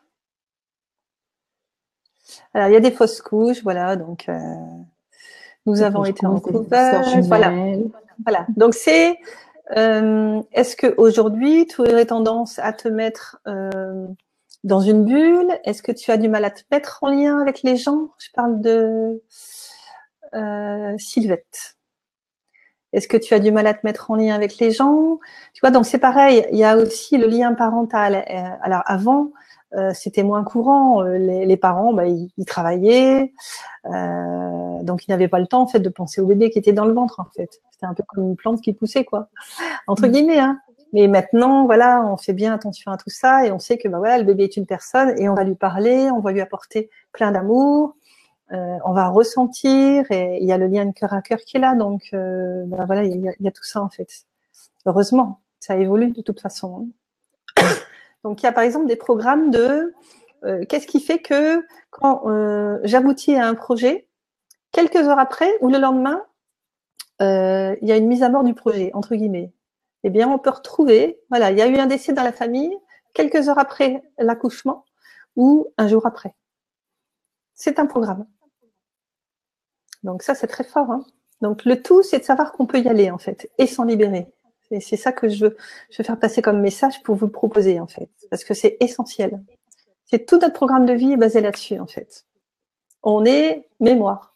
Alors, il y a des fausses couches, voilà, donc euh, nous Des avons fausses été en couches, des sœurs couveuse, voilà, jumelles. voilà. Donc c'est, euh, est-ce que aujourd'hui tu aurais tendance à te mettre euh, dans une bulle? Est-ce que tu as du mal à te mettre en lien avec les gens? Je parle de euh, Sylvette. Est-ce que tu as du mal à te mettre en lien avec les gens? Tu vois, donc c'est pareil. Il y a aussi le lien parental. Alors avant, euh, c'était moins courant. Les, les parents, bah, ils, ils travaillaient, euh, donc ils n'avaient pas le temps en fait de penser au bébé qui était dans le ventre. En fait, c'était un peu comme une plante qui poussait, quoi, entre guillemets. Hein. Mais maintenant, voilà, on fait bien attention à tout ça et on sait que bah voilà, le bébé est une personne et on va lui parler, on va lui apporter plein d'amour. Euh, on va ressentir et il y a le lien de cœur à cœur qui est là, donc euh, ben voilà, il y, a, il y a tout ça en fait. Heureusement, ça évolue de toute façon. Donc il y a par exemple des programmes de euh, qu'est-ce qui fait que quand euh, j'aboutis à un projet, quelques heures après ou le lendemain, euh, il y a une mise à mort du projet entre guillemets. Eh bien, on peut retrouver, voilà, il y a eu un décès dans la famille quelques heures après l'accouchement ou un jour après. C'est un programme. Donc ça, c'est très fort. Hein. Donc le tout, c'est de savoir qu'on peut y aller, en fait, et s'en libérer. Et c'est ça que je veux, je veux faire passer comme message pour vous le proposer, en fait, parce que c'est essentiel. C'est tout notre programme de vie est basé là-dessus, en fait. On est mémoire.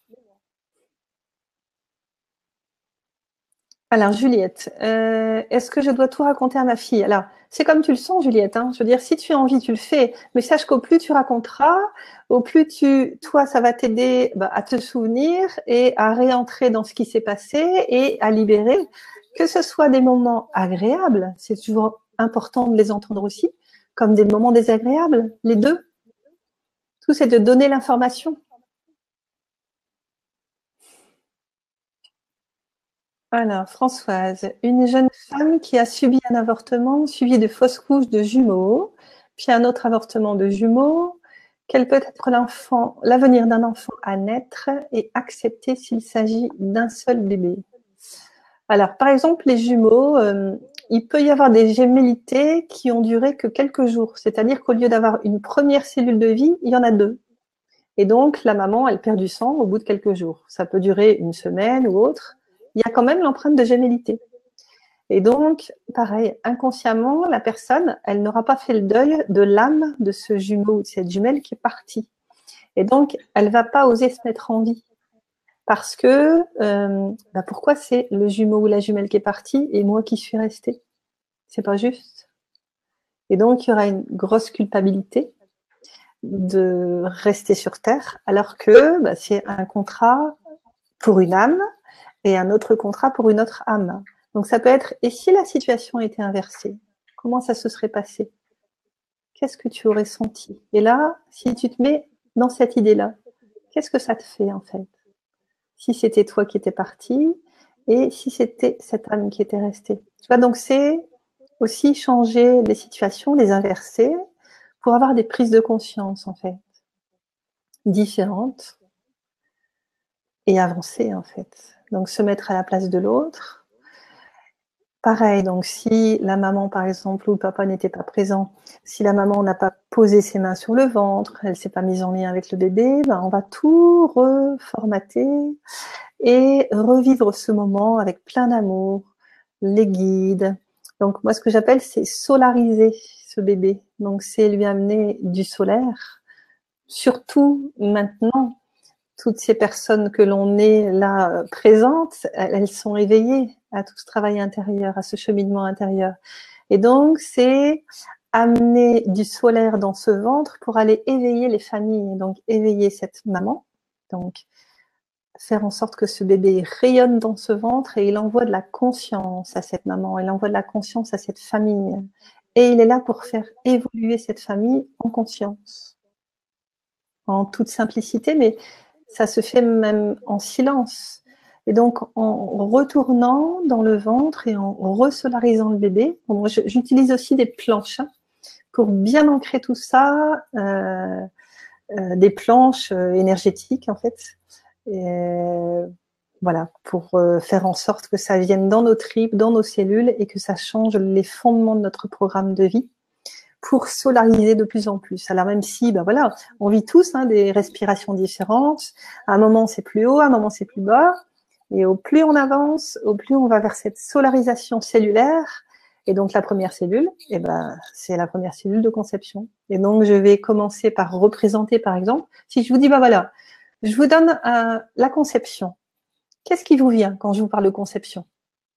Alors, Juliette, euh, est-ce que je dois tout raconter à ma fille? Alors, c'est comme tu le sens, Juliette. Hein. Je veux dire, si tu as envie, tu le fais. Mais sache qu'au plus tu raconteras, au plus tu, toi, ça va t'aider bah, à te souvenir et à réentrer dans ce qui s'est passé et à libérer. Que ce soit des moments agréables, c'est toujours important de les entendre aussi, comme des moments désagréables, les deux. Tout, c'est de donner l'information. Alors, Françoise, une jeune femme qui a subi un avortement, suivi de fausses couches de jumeaux, puis un autre avortement de jumeaux. Quel peut être l'enfant, l'avenir d'un enfant à naître et accepter s'il s'agit d'un seul bébé? Alors, par exemple, les jumeaux, euh, il peut y avoir des gémellités qui ont duré que quelques jours. C'est-à-dire qu'au lieu d'avoir une première cellule de vie, il y en a deux. Et donc, la maman, elle perd du sang au bout de quelques jours. Ça peut durer une semaine ou autre. Il y a quand même l'empreinte de gémellité. Et donc, pareil, inconsciemment, la personne, elle n'aura pas fait le deuil de l'âme de ce jumeau ou de cette jumelle qui est partie. Et donc, elle va pas oser se mettre en vie. Parce que, euh, bah pourquoi c'est le jumeau ou la jumelle qui est partie et moi qui suis restée? C'est pas juste. Et donc, il y aura une grosse culpabilité de rester sur Terre, alors que bah, c'est un contrat pour une âme et un autre contrat pour une autre âme. Donc ça peut être, et si la situation était inversée, comment ça se serait passé? Qu'est-ce que tu aurais senti? Et là, si tu te mets dans cette idée-là, qu'est-ce que ça te fait en fait? Si c'était toi qui étais parti et si c'était cette âme qui était restée. Tu vois, donc c'est aussi changer les situations, les inverser, pour avoir des prises de conscience, en fait, différentes, et avancer, en fait. Donc, se mettre à la place de l'autre. Pareil, donc si la maman, par exemple, ou le papa n'était pas présent, si la maman n'a pas posé ses mains sur le ventre, elle s'est pas mise en lien avec le bébé, ben on va tout reformater et revivre ce moment avec plein d'amour, les guides. Donc moi, ce que j'appelle, c'est solariser ce bébé. Donc c'est lui amener du solaire, surtout maintenant. Toutes ces personnes que l'on est là présentes, elles sont éveillées à tout ce travail intérieur, à ce cheminement intérieur. Et donc, c'est amener du solaire dans ce ventre pour aller éveiller les familles, donc éveiller cette maman, donc faire en sorte que ce bébé rayonne dans ce ventre et il envoie de la conscience à cette maman, il envoie de la conscience à cette famille. Et il est là pour faire évoluer cette famille en conscience, en toute simplicité, mais ça se fait même en silence. Et donc, en retournant dans le ventre et en resolarisant le bébé, bon, j'utilise aussi des planches hein, pour bien ancrer tout ça, euh, euh, des planches euh, énergétiques en fait, et, euh, voilà, pour euh, faire en sorte que ça vienne dans nos tripes, dans nos cellules et que ça change les fondements de notre programme de vie, pour solariser de plus en plus. Alors même si, ben voilà, on vit tous hein, des respirations différentes. À un moment c'est plus haut, à un moment c'est plus bas. Et au plus on avance, au plus on va vers cette solarisation cellulaire. Et donc la première cellule, eh ben c'est la première cellule de conception. Et donc je vais commencer par représenter, par exemple, si je vous dis, ben voilà, je vous donne euh, la conception. Qu'est-ce qui vous vient quand je vous parle de conception?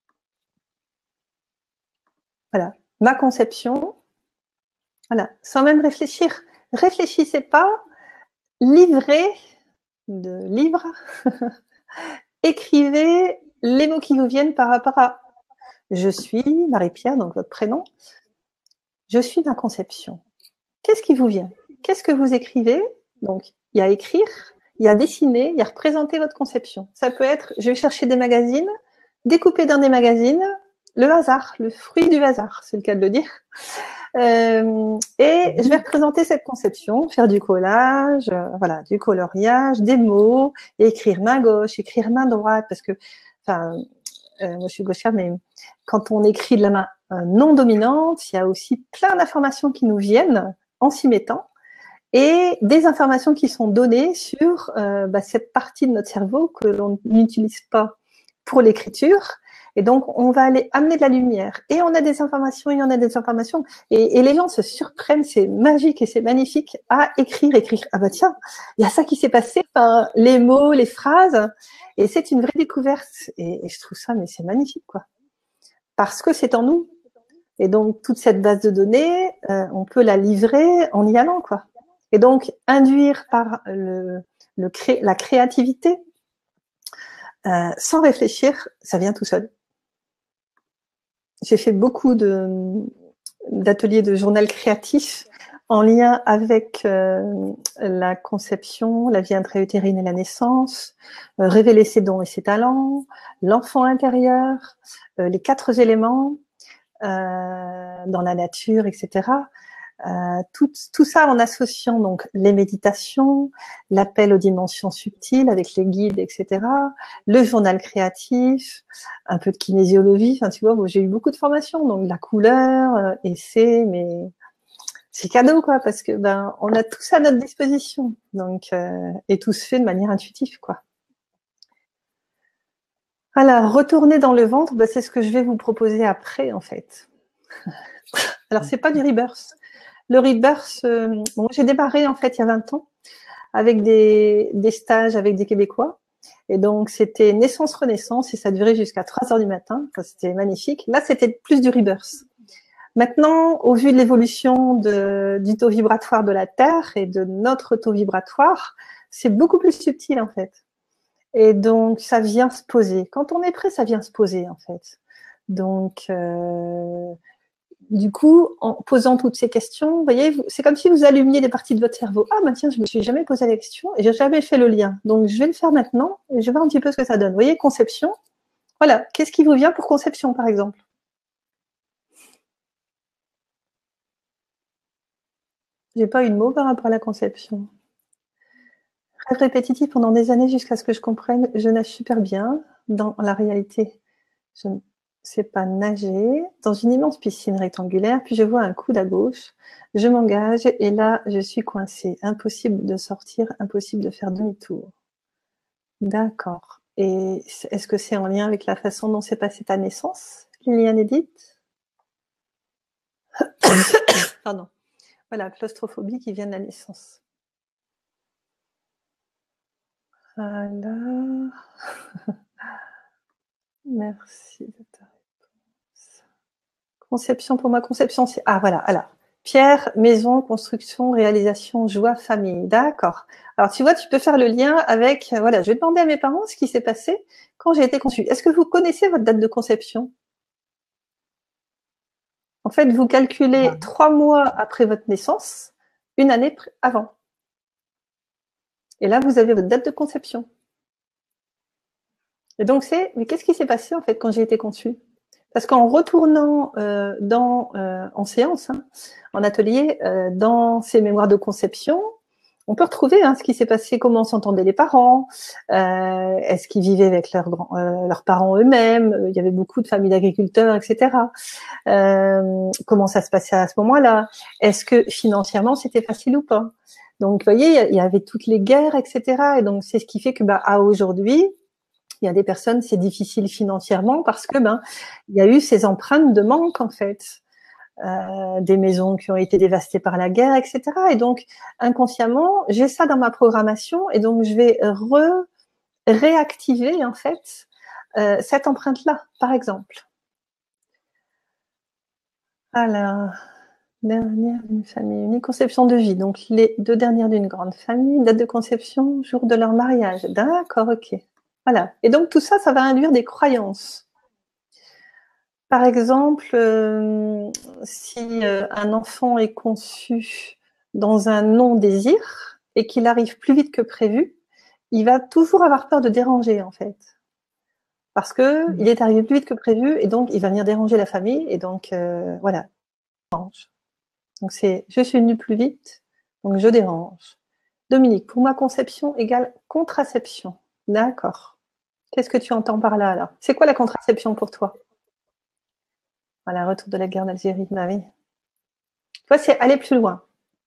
Voilà, ma conception. Voilà, sans même réfléchir. Réfléchissez pas, livrez de livres, écrivez les mots qui vous viennent par rapport à je suis Marie-Pierre, donc votre prénom. Je suis ma conception. Qu'est-ce qui vous vient? Qu'est-ce que vous écrivez? Donc, il y a écrire, il y a dessiner, il y a représenter votre conception. Ça peut être, je vais chercher des magazines, découper dans des magazines, le hasard, le fruit du hasard, c'est le cas de le dire. Euh, et je vais représenter cette conception, faire du collage, euh, voilà, du coloriage, des mots, écrire main gauche, écrire main droite, parce que, enfin, euh, moi je suis gauchère, mais quand on écrit de la main euh, non dominante, il y a aussi plein d'informations qui nous viennent en s'y mettant, et des informations qui sont données sur euh, bah, cette partie de notre cerveau que l'on n'utilise pas pour l'écriture. Et donc, on va aller amener de la lumière. Et on a des informations, et on a des informations. Et, et les gens se surprennent, c'est magique et c'est magnifique à écrire, écrire. Ah bah tiens, il y a ça qui s'est passé, enfin, les mots, les phrases. Et c'est une vraie découverte. Et, et je trouve ça, mais c'est magnifique, quoi. Parce que c'est en nous. Et donc, toute cette base de données, euh, on peut la livrer en y allant, quoi. Et donc, induire par le, le cré, la créativité, euh, sans réfléchir, ça vient tout seul. J'ai fait beaucoup de, d'ateliers de journal créatif en lien avec euh, la conception, la vie intra-utérine et la naissance, euh, révéler ses dons et ses talents, l'enfant intérieur, euh, les quatre éléments euh, dans la nature, et cetera. Euh, tout, tout ça en associant donc les méditations, l'appel aux dimensions subtiles avec les guides, et cetera. Le journal créatif, un peu de kinésiologie. Enfin, tu vois, bon, j'ai eu beaucoup de formations, donc la couleur, euh, essai, mais c'est cadeau, quoi, parce que ben on a tout ça à notre disposition, donc euh, et tout se fait de manière intuitive, quoi. Alors, retourner dans le ventre, ben, c'est ce que je vais vous proposer après, en fait. Alors, c'est pas du rebirth. Le rebirth, euh, bon, j'ai démarré en fait il y a vingt ans avec des, des stages avec des Québécois. Et donc, c'était naissance-renaissance et ça durait jusqu'à trois heures du matin. Enfin, c'était magnifique. Là, c'était plus du rebirth. Maintenant, au vu de l'évolution de, du taux vibratoire de la Terre et de notre taux vibratoire, c'est beaucoup plus subtil en fait. Et donc, ça vient se poser. Quand on est prêt, ça vient se poser en fait. Donc, euh, du coup, en posant toutes ces questions, vous voyez, c'est comme si vous allumiez des parties de votre cerveau. Ah, ben tiens, je me suis jamais posé la question et j'ai jamais fait le lien. Donc, je vais le faire maintenant et je vais voir un petit peu ce que ça donne. Vous voyez, conception. Voilà. Qu'est-ce qui vous vient pour conception, par exemple? J'ai pas eu de mots par rapport à la conception. Rêve répétitif pendant des années jusqu'à ce que je comprenne, je nage super bien. Dans la réalité, je ne sais pas nager. Dans une immense piscine rectangulaire, puis je vois un coude à gauche. Je m'engage et là, je suis coincée. Impossible de sortir, impossible de faire demi-tour. D'accord. Et est-ce que c'est en lien avec la façon dont s'est passée ta naissance, Liliane Edith? Pardon. Voilà, claustrophobie qui vient de la naissance. Voilà. Merci de ta réponse. Conception, pour moi, conception, c'est... Ah, voilà, alors. Pierre, maison, construction, réalisation, joie, famille. D'accord. Alors, tu vois, tu peux faire le lien avec... Voilà, je vais demander à mes parents ce qui s'est passé quand j'ai été conçue. Est-ce que vous connaissez votre date de conception? En fait, vous calculez ouais. trois mois après votre naissance, une année avant. Et là, vous avez votre date de conception. Et donc, c'est, mais qu'est-ce qui s'est passé, en fait, quand j'ai été conçue? Parce qu'en retournant euh, dans, euh, en séance, hein, en atelier, euh, dans ces mémoires de conception, on peut retrouver hein, ce qui s'est passé, comment s'entendaient les parents, euh, est-ce qu'ils vivaient avec leurs, grands, euh, leurs parents eux-mêmes, il y avait beaucoup de familles d'agriculteurs, et cetera. Euh, comment ça se passait à ce moment-là? Est-ce que financièrement, c'était facile ou pas? Donc, vous voyez, il y avait toutes les guerres, et cetera. Et donc, c'est ce qui fait que, bah, à aujourd'hui, il y a des personnes, c'est difficile financièrement parce que, ben, il y a eu ces empreintes de manque, en fait. Euh, des maisons qui ont été dévastées par la guerre, et cetera. Et donc, inconsciemment, j'ai ça dans ma programmation et donc je vais re réactiver, en fait, euh, cette empreinte-là, par exemple. Alors, dernière d'une famille unique, conception de vie. Donc, les deux dernières d'une grande famille, date de conception, jour de leur mariage. D'accord, ok. Voilà. Et donc, tout ça, ça va induire des croyances. Par exemple, euh, si euh, un enfant est conçu dans un non-désir et qu'il arrive plus vite que prévu, il va toujours avoir peur de déranger, en fait. Parce que il est arrivé plus vite que prévu et donc il va venir déranger la famille et donc, euh, voilà. Donc, c'est « je suis venu plus vite, donc je dérange ». Dominique, pour ma conception égale contraception. D'accord. Qu'est-ce que tu entends par là, alors? C'est quoi la contraception pour toi? Voilà, retour de la guerre d'Algérie, ma vie. Tu vois, c'est aller plus loin.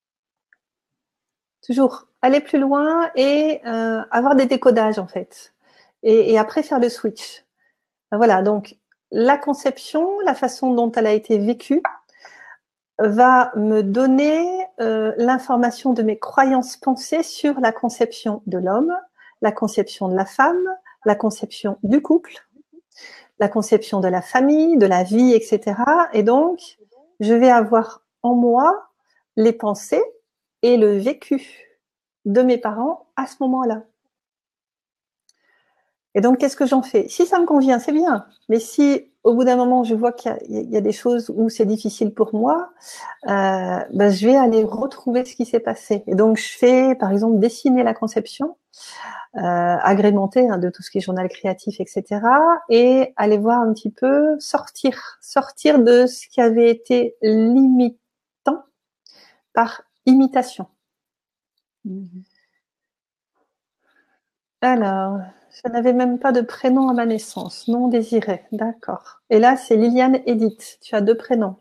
Toujours aller plus loin et euh, avoir des décodages, en fait. Et, et après, faire le switch. Voilà, donc la conception, la façon dont elle a été vécue, va me donner euh, l'information de mes croyances pensées sur la conception de l'homme, la conception de la femme, la conception du couple, la conception de la famille, de la vie, et cetera. Et donc, je vais avoir en moi les pensées et le vécu de mes parents à ce moment-là. Et donc, qu'est-ce que j'en fais? Si ça me convient, c'est bien. Mais si, au bout d'un moment, je vois qu'il y, y a des choses où c'est difficile pour moi, euh, ben, je vais aller retrouver ce qui s'est passé. Et donc, je fais, par exemple, dessiner la conception, euh, agrémenter hein, de tout ce qui est journal créatif, et cetera. Et aller voir un petit peu, sortir, sortir de ce qui avait été limitant par imitation. Mmh. Alors, je n'avais même pas de prénom à ma naissance, non désiré, d'accord. Et là, c'est Liliane Edith, tu as deux prénoms.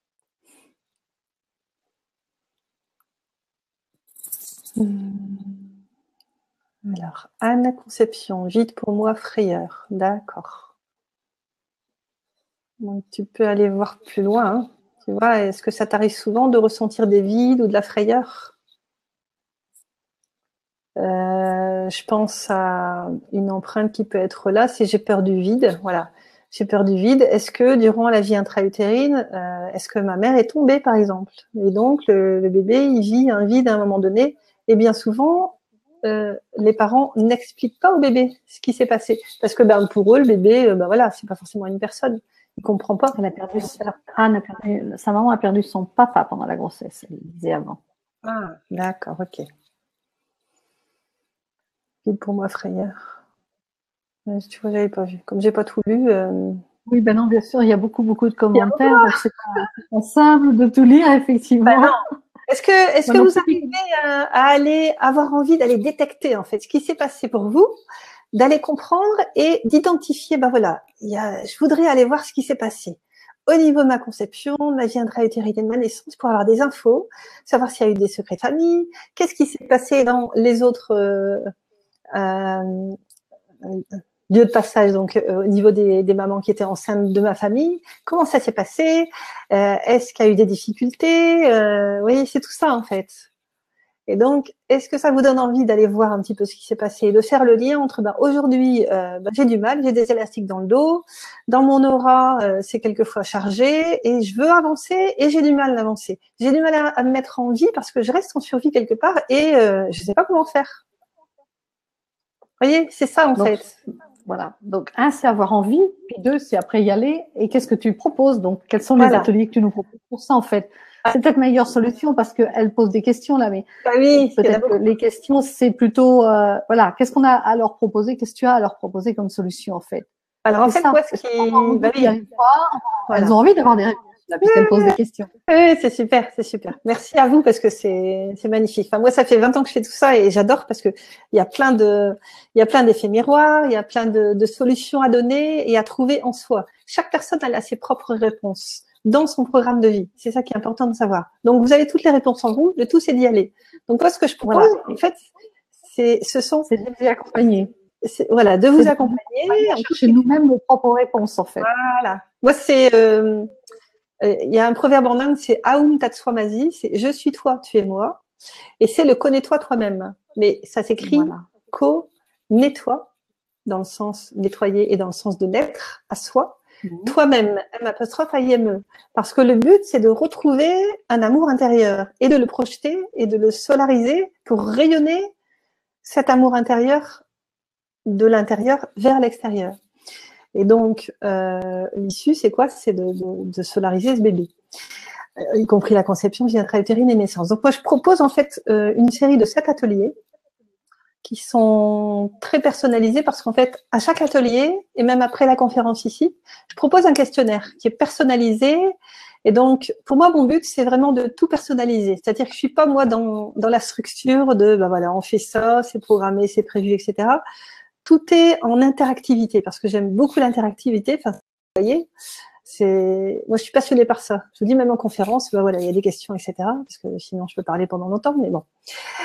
Alors, Anne Conception, vide pour moi, frayeur, d'accord. Donc, tu peux aller voir plus loin, hein. Tu vois, est-ce que ça t'arrive souvent de ressentir des vides ou de la frayeur? Euh, je pense à une empreinte qui peut être là, si j'ai peur du vide, voilà. J'ai peur du vide. Est-ce que durant la vie intra-utérine, euh, est-ce que ma mère est tombée, par exemple? Et donc, le, le bébé, il vit un vide à un moment donné. Et bien souvent, euh, les parents n'expliquent pas au bébé ce qui s'est passé. Parce que ben, pour eux, le bébé, euh, ben, voilà, c'est pas forcément une personne. Il comprend pas. Elle a perdu, Anne a perdu, sa maman a perdu son papa pendant la grossesse, elle le disait avant. Ah, d'accord, ok. Vide pour moi, frayeur. Tu vois, j'avais pas vu. Comme j'ai pas tout lu. Euh... Oui, ben non, bien sûr, il y a beaucoup, beaucoup de commentaires, donc c'est pas, pas simple de tout lire, effectivement. Ben non. Est-ce que, est-ce Moi que non vous plus. arrivez à, à aller, avoir envie d'aller détecter en fait ce qui s'est passé pour vous, d'aller comprendre et d'identifier, ben voilà, il y a, je voudrais aller voir ce qui s'est passé au niveau de ma conception, de ma vie intra-utérine et de ma naissance pour avoir des infos, savoir s'il y a eu des secrets de famille, qu'est-ce qui s'est passé dans les autres euh, euh, lieux de passage, donc euh, au niveau des, des mamans qui étaient enceintes de ma famille, comment ça s'est passé, euh, est-ce qu'il y a eu des difficultés, euh, oui, c'est tout ça en fait. Et donc, est-ce que ça vous donne envie d'aller voir un petit peu ce qui s'est passé, de faire le lien entre ben, aujourd'hui, euh, ben, j'ai du mal, j'ai des élastiques dans le dos, dans mon aura, euh, c'est quelquefois chargé, et je veux avancer et j'ai du mal à avancer. J'ai du mal à, à me mettre en vie parce que je reste en survie quelque part et euh, je ne sais pas comment faire. Vous voyez, c'est ça en Donc, fait. voilà. Donc, un, c'est avoir envie, puis deux, c'est après y aller. Et qu'est-ce que tu proposes? Donc, quels sont les Voilà. ateliers que tu nous proposes pour ça, en fait? C'est peut-être la meilleure solution parce qu'elle pose des questions là, mais Bah oui, peut-être que les questions, c'est plutôt, euh, voilà, qu'est-ce qu'on a à leur proposer? Qu'est-ce que tu as à leur proposer comme solution, en fait? Alors en C'est fait, moi, ça. ce Est-ce qu'on va qui, bah n'y oui, arrive pas? voilà. Elles ont envie d'avoir des réponses là, puisqu'elles posent des questions. Oui, c'est super, c'est super. Merci à vous parce que c'est c'est magnifique. Enfin, moi, ça fait vingt ans que je fais tout ça et j'adore parce que il y a plein de il y a plein d'effets miroirs, il y a plein de, de solutions à donner et à trouver en soi. Chaque personne elle a ses propres réponses dans son programme de vie. C'est ça qui est important de savoir. Donc vous avez toutes les réponses en vous, le tout c'est d'y aller. Donc moi, ce que je propose, Voilà. en fait, c'est ce sont C'est de les accompagner. voilà de vous accompagner à chercher nous-mêmes nos propres réponses, en fait. Voilà. Moi, c'est euh, il y a un proverbe en Inde, c'est Aum Tatswamasi, c'est je suis toi, tu es moi. Et c'est le connais-toi toi-même. Mais ça s'écrit Voilà. co-nettoie, dans le sens nettoyer et dans le sens de l'être à soi. Mmh. Toi-même, M apostrophe I M E. Parce que le but, c'est de retrouver un amour intérieur et de le projeter et de le solariser pour rayonner cet amour intérieur de l'intérieur vers l'extérieur. Et donc, euh, l'issue, c'est quoi? C'est de, de, de solariser ce bébé, euh, y compris la conception, vie intra-utérine et naissance. Donc, moi, je propose en fait euh, une série de sept ateliers qui sont très personnalisés parce qu'en fait, à chaque atelier, et même après la conférence ici, je propose un questionnaire qui est personnalisé. Et donc, pour moi, mon but, c'est vraiment de tout personnaliser. C'est-à-dire que je suis pas, moi, dans, dans la structure de, ben voilà, on fait ça, c'est programmé, c'est prévu, et cetera. Tout est en interactivité parce que j'aime beaucoup l'interactivité. Enfin, vous voyez, c'est moi je suis passionnée par ça. Je vous dis même en conférence, ben voilà, il y a des questions, et cetera. Parce que sinon je peux parler pendant longtemps, mais bon.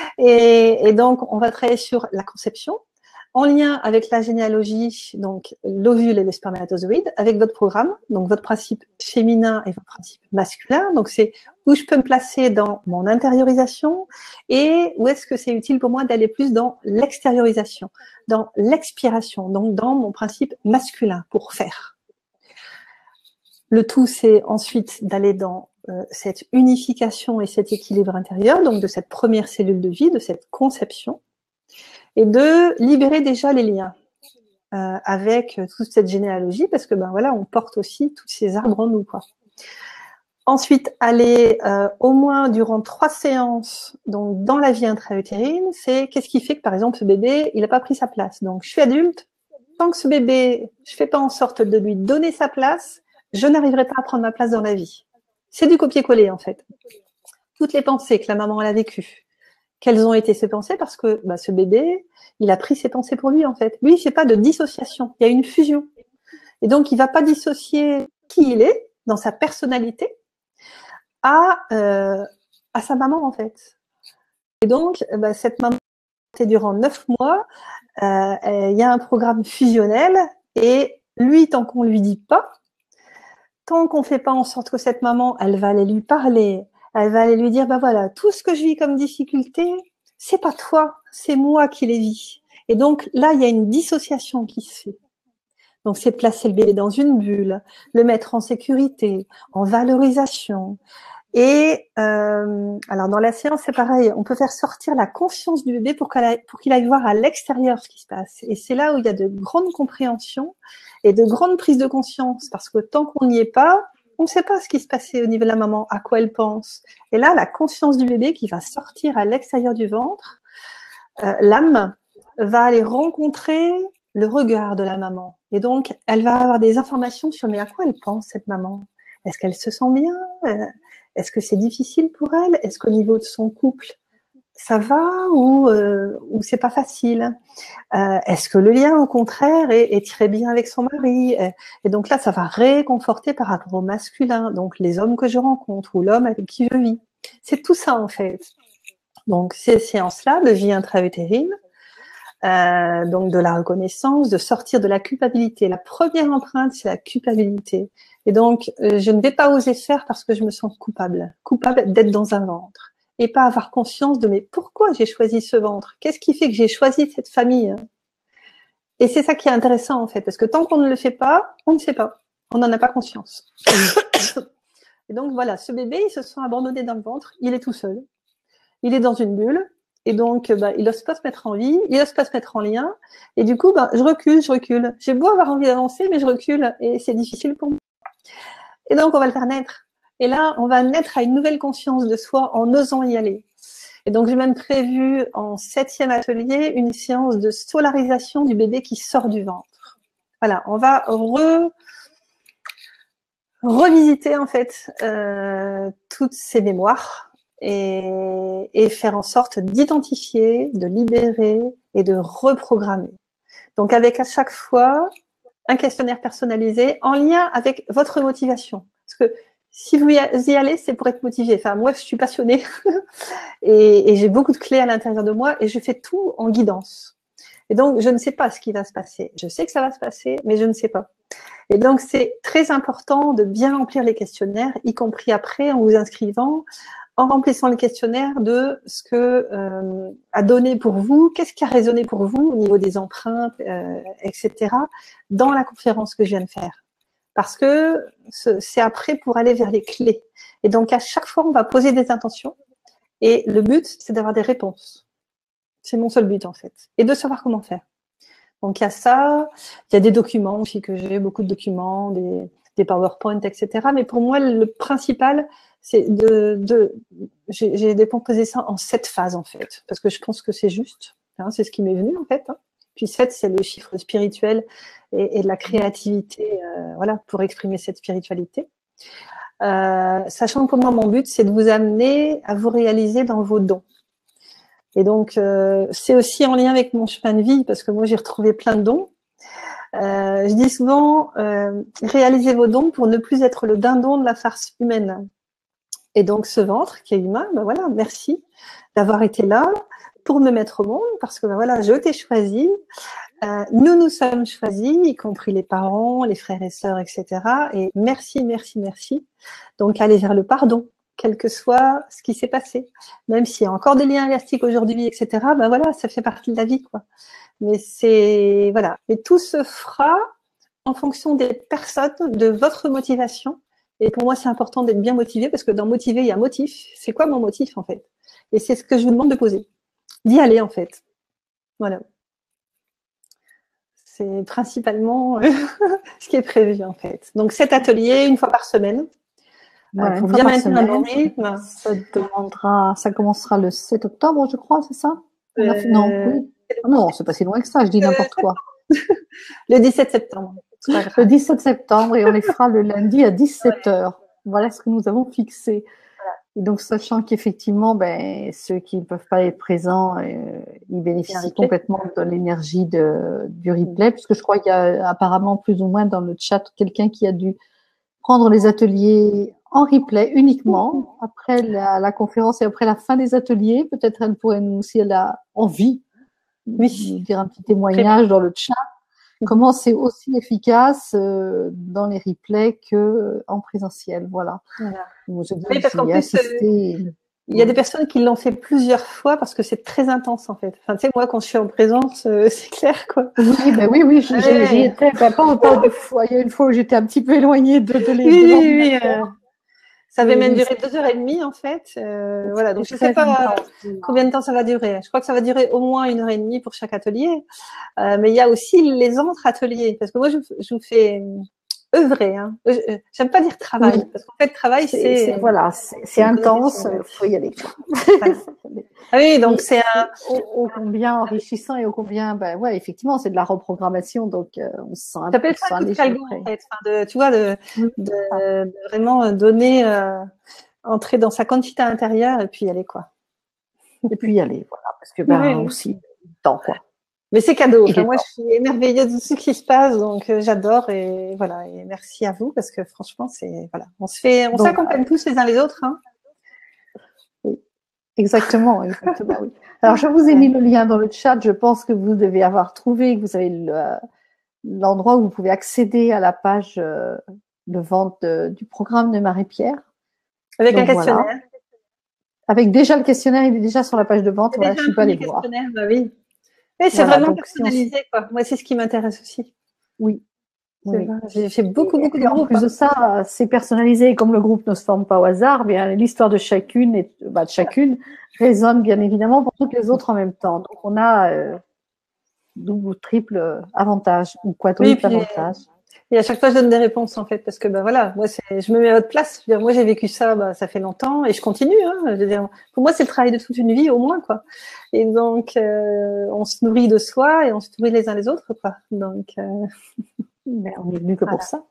Et, et donc on va travailler sur la conception en lien avec la généalogie, donc l'ovule et le spermatozoïde, avec votre programme, donc votre principe féminin et votre principe masculin. Donc c'est où je peux me placer dans mon intériorisation et où est-ce que c'est utile pour moi d'aller plus dans l'extériorisation, dans l'expiration, donc dans mon principe masculin pour faire. Le tout, c'est ensuite d'aller dans euh, cette unification et cet équilibre intérieur, donc de cette première cellule de vie, de cette conception, et de libérer déjà les liens euh, avec toute cette généalogie, parce que ben voilà, on porte aussi tous ces arbres en nous, quoi. Ensuite, aller euh, au moins durant trois séances, donc dans la vie intra-utérine, c'est qu'est-ce qui fait que par exemple ce bébé, il n'a pas pris sa place. Donc je suis adulte, tant que ce bébé, je fais pas en sorte de lui donner sa place, je n'arriverai pas à prendre ma place dans la vie. C'est du copier-coller en fait. Toutes les pensées que la maman elle a vécues, quelles ont été ses pensées, parce que bah, ce bébé, il a pris ses pensées pour lui en fait. Lui, il fait pas de dissociation, il y a une fusion. Et donc, il va pas dissocier qui il est dans sa personnalité à euh, à sa maman en fait. Et donc, bah, cette maman durant neuf mois, euh, il y a un programme fusionnel et lui, tant qu'on lui dit pas, tant qu'on fait pas en sorte que cette maman, elle va aller lui parler, elle va aller lui dire, bah voilà, tout ce que je vis comme difficulté, c'est pas toi, c'est moi qui les vis. Et donc là, il y a une dissociation qui se fait. Donc c'est placer le bébé dans une bulle, le mettre en sécurité, en valorisation. Et euh, alors dans la séance, c'est pareil, on peut faire sortir la conscience du bébé pour, qu'elle aille, pour qu'il aille voir à l'extérieur ce qui se passe. Et c'est là où il y a de grandes compréhensions et de grandes prises de conscience, parce que tant qu'on n'y est pas, on ne sait pas ce qui se passait au niveau de la maman, à quoi elle pense. Et là, la conscience du bébé qui va sortir à l'extérieur du ventre, euh, l'âme va aller rencontrer le regard de la maman. Et donc, elle va avoir des informations sur mais à quoi elle pense cette maman. Est-ce qu'elle se sent bien ? Est-ce que c'est difficile pour elle? Est-ce qu'au niveau de son couple, ça va ou, euh, ou c'est pas facile? euh, Est-ce que le lien, au contraire, est, est très bien avec son mari? Et donc là, ça va réconforter par rapport au masculin, donc les hommes que je rencontre ou l'homme avec qui je vis. C'est tout ça, en fait. Donc, ces séances-là de vie intra-utérine, euh, donc de la reconnaissance, de sortir de la culpabilité. La première empreinte, c'est la culpabilité. Et donc, euh, je ne vais pas oser faire parce que je me sens coupable, coupable d'être dans un ventre. Et pas avoir conscience de mais pourquoi j'ai choisi ce ventre? Qu'est-ce qui fait que j'ai choisi cette famille? Et c'est ça qui est intéressant en fait, parce que tant qu'on ne le fait pas, on ne sait pas, on n'en a pas conscience. Et donc voilà, ce bébé, il se sent abandonné dans le ventre, il est tout seul, il est dans une bulle, et donc bah, il n'ose pas se mettre en vie, il n'ose pas se mettre en lien, et du coup, bah, je recule, je recule. J'ai beau avoir envie d'avancer, mais je recule, et c'est difficile pour moi. Et donc on va le faire naître. Et là, on va naître à une nouvelle conscience de soi en osant y aller. Et donc, j'ai même prévu en septième atelier une séance de solarisation du bébé qui sort du ventre. Voilà, on va re, revisiter en fait euh, toutes ces mémoires et, et faire en sorte d'identifier, de libérer et de reprogrammer. Donc, avec à chaque fois un questionnaire personnalisé en lien avec votre motivation. Parce que si vous y allez, c'est pour être motivé. Enfin, moi, je suis passionnée et, et j'ai beaucoup de clés à l'intérieur de moi et je fais tout en guidance. Et donc, je ne sais pas ce qui va se passer. Je sais que ça va se passer, mais je ne sais pas. Et donc, c'est très important de bien remplir les questionnaires, y compris après en vous inscrivant, en remplissant le questionnaire de ce que euh, a donné pour vous, qu'est-ce qui a résonné pour vous au niveau des empreintes, euh, et cetera, dans la conférence que je viens de faire. Parce que c'est après pour aller vers les clés. Et donc, à chaque fois, on va poser des intentions. Et le but, c'est d'avoir des réponses. C'est mon seul but, en fait. Et de savoir comment faire. Donc, il y a ça. Il y a des documents aussi que j'ai, beaucoup de documents, des, des PowerPoint, et cetera. Mais pour moi, le principal, c'est de... de j'ai décomposé ça en sept phases, en fait. Parce que je pense que c'est juste. Hein, c'est ce qui m'est venu, en fait. Hein. Puis sept, c'est le chiffre spirituel et, et de la créativité, euh, voilà, pour exprimer cette spiritualité. Euh, sachant que pour moi, mon but, c'est de vous amener à vous réaliser dans vos dons. Et donc, euh, c'est aussi en lien avec mon chemin de vie, parce que moi, j'ai retrouvé plein de dons. Euh, je dis souvent, euh, réalisez vos dons pour ne plus être le dindon de la farce humaine. Et donc, ce ventre qui est humain, ben voilà, merci d'avoir été là pour me mettre au monde, parce que ben voilà, je t'ai choisi. Euh, nous nous sommes choisis, y compris les parents, les frères et sœurs, et cetera. Et merci, merci, merci. Donc, aller vers le pardon, quel que soit ce qui s'est passé. Même s'il y a encore des liens élastiques aujourd'hui, et cetera. Ben voilà, ça fait partie de la vie, quoi. Mais c'est, voilà. Et tout se fera en fonction des personnes, de votre motivation. Et pour moi, c'est important d'être bien motivé, parce que dans motiver, il y a motif. C'est quoi mon motif, en fait? Et c'est ce que je vous demande de poser. D'y aller, en fait. Voilà. C'est principalement ce qui est prévu, en fait. Donc, cet atelier, une fois par semaine, voilà, euh, pour bien maintenir un rythme. Ça demandera, ça commencera le sept octobre, je crois, c'est ça? On a fait, non, oui. Non, c'est pas si loin que ça, je dis n'importe quoi. Le dix-sept septembre. Le dix-sept septembre, et on les fera le lundi à dix-sept heures. Voilà ce que nous avons fixé. Et donc, sachant qu'effectivement, ben, ceux qui ne peuvent pas être présents, euh, ils bénéficient complètement de l'énergie de, du replay, puisque je crois qu'il y a apparemment plus ou moins dans le chat quelqu'un qui a dû prendre les ateliers en replay uniquement après la, la conférence et après la fin des ateliers. Peut-être elle pourrait nous, si elle a envie, oui, nous dire un petit témoignage dans le chat. Comment c'est aussi efficace euh, dans les replays que euh, en présentiel, voilà. Voilà. Moi, je oui, parce qu'en plus, assisté... euh, il y a des personnes qui l'ont fait plusieurs fois parce que c'est très intense en fait. Enfin, tu sais, moi, quand je suis en présence, euh, c'est clair, quoi. Oui, ben oui, oui, j'y ouais. étais. Ben, pas autant de fois. Il y a une fois où j'étais un petit peu éloignée de, de les. Oui, de oui, oui. Euh, ça avait oui, même duré deux heures et demie en fait. Euh, voilà, donc je ne sais pas euh, combien de temps ça va durer. Je crois que ça va durer au moins une heure et demie pour chaque atelier. Euh, mais il y a aussi les autres ateliers parce que moi, je, je vous fais œuvrer. Hein. J'aime pas dire travail oui. parce qu'en fait, travail, c'est voilà, c'est intense. Il faut y aller. Voilà. Ah oui, donc c'est un ô, ô combien enrichissant et ô combien, ben ouais, effectivement, c'est de la reprogrammation, donc euh, on se sent. Ça s'appelle ça le calgon, en fait. Enfin, de, tu vois, de, de, de vraiment donner. Euh, entrer dans sa quantité intérieure et puis y aller, quoi. Et puis y aller, voilà, parce que ben Oui. aussi, le temps, quoi. Mais c'est cadeau. Il Enfin, est moi, temps. je suis émerveillée de tout ce qui se passe, donc euh, j'adore et voilà. Et merci à vous parce que franchement, c'est voilà, on se fait, on Donc, s'accompagne tous les uns les autres. Hein. oui, exactement, exactement, oui. Alors, je vous ai mis le lien dans le chat. Je pense que vous devez avoir trouvé, que vous avez le, l'endroit où vous pouvez accéder à la page euh, de vente de, du programme de Marie-Pierre. Avec Donc, un questionnaire. Voilà. Avec déjà le questionnaire, il est déjà sur la page de vente. Voilà, Déjà je suis un pas allée premier voir. questionnaire, bah oui. Et c'est Voilà, vraiment donc, si on... personnalisé, quoi. Moi, c'est ce qui m'intéresse aussi. Oui. C'est Oui. vrai. J'ai fait beaucoup, Et beaucoup de puis, en groupes. plus Hein. de ça, c'est personnalisé. Comme le groupe ne se forme pas au hasard, bien l'histoire de chacune, et, bah, de chacune résonne bien évidemment pour toutes les autres en même temps. Donc, on a euh, double ou triple avantage ou Oui, quadruple puis avantage. et à chaque fois, je donne des réponses en fait, parce que ben voilà, moi, c'est, je me mets à votre place. Je veux dire, moi, j'ai vécu ça, bah, ça fait longtemps, et je continue. Hein, je veux dire, pour moi, c'est le travail de toute une vie, au moins, quoi. Et donc, euh, on se nourrit de soi et on se nourrit les uns les autres, quoi. Donc, euh, Mais on est venu que voilà. pour ça.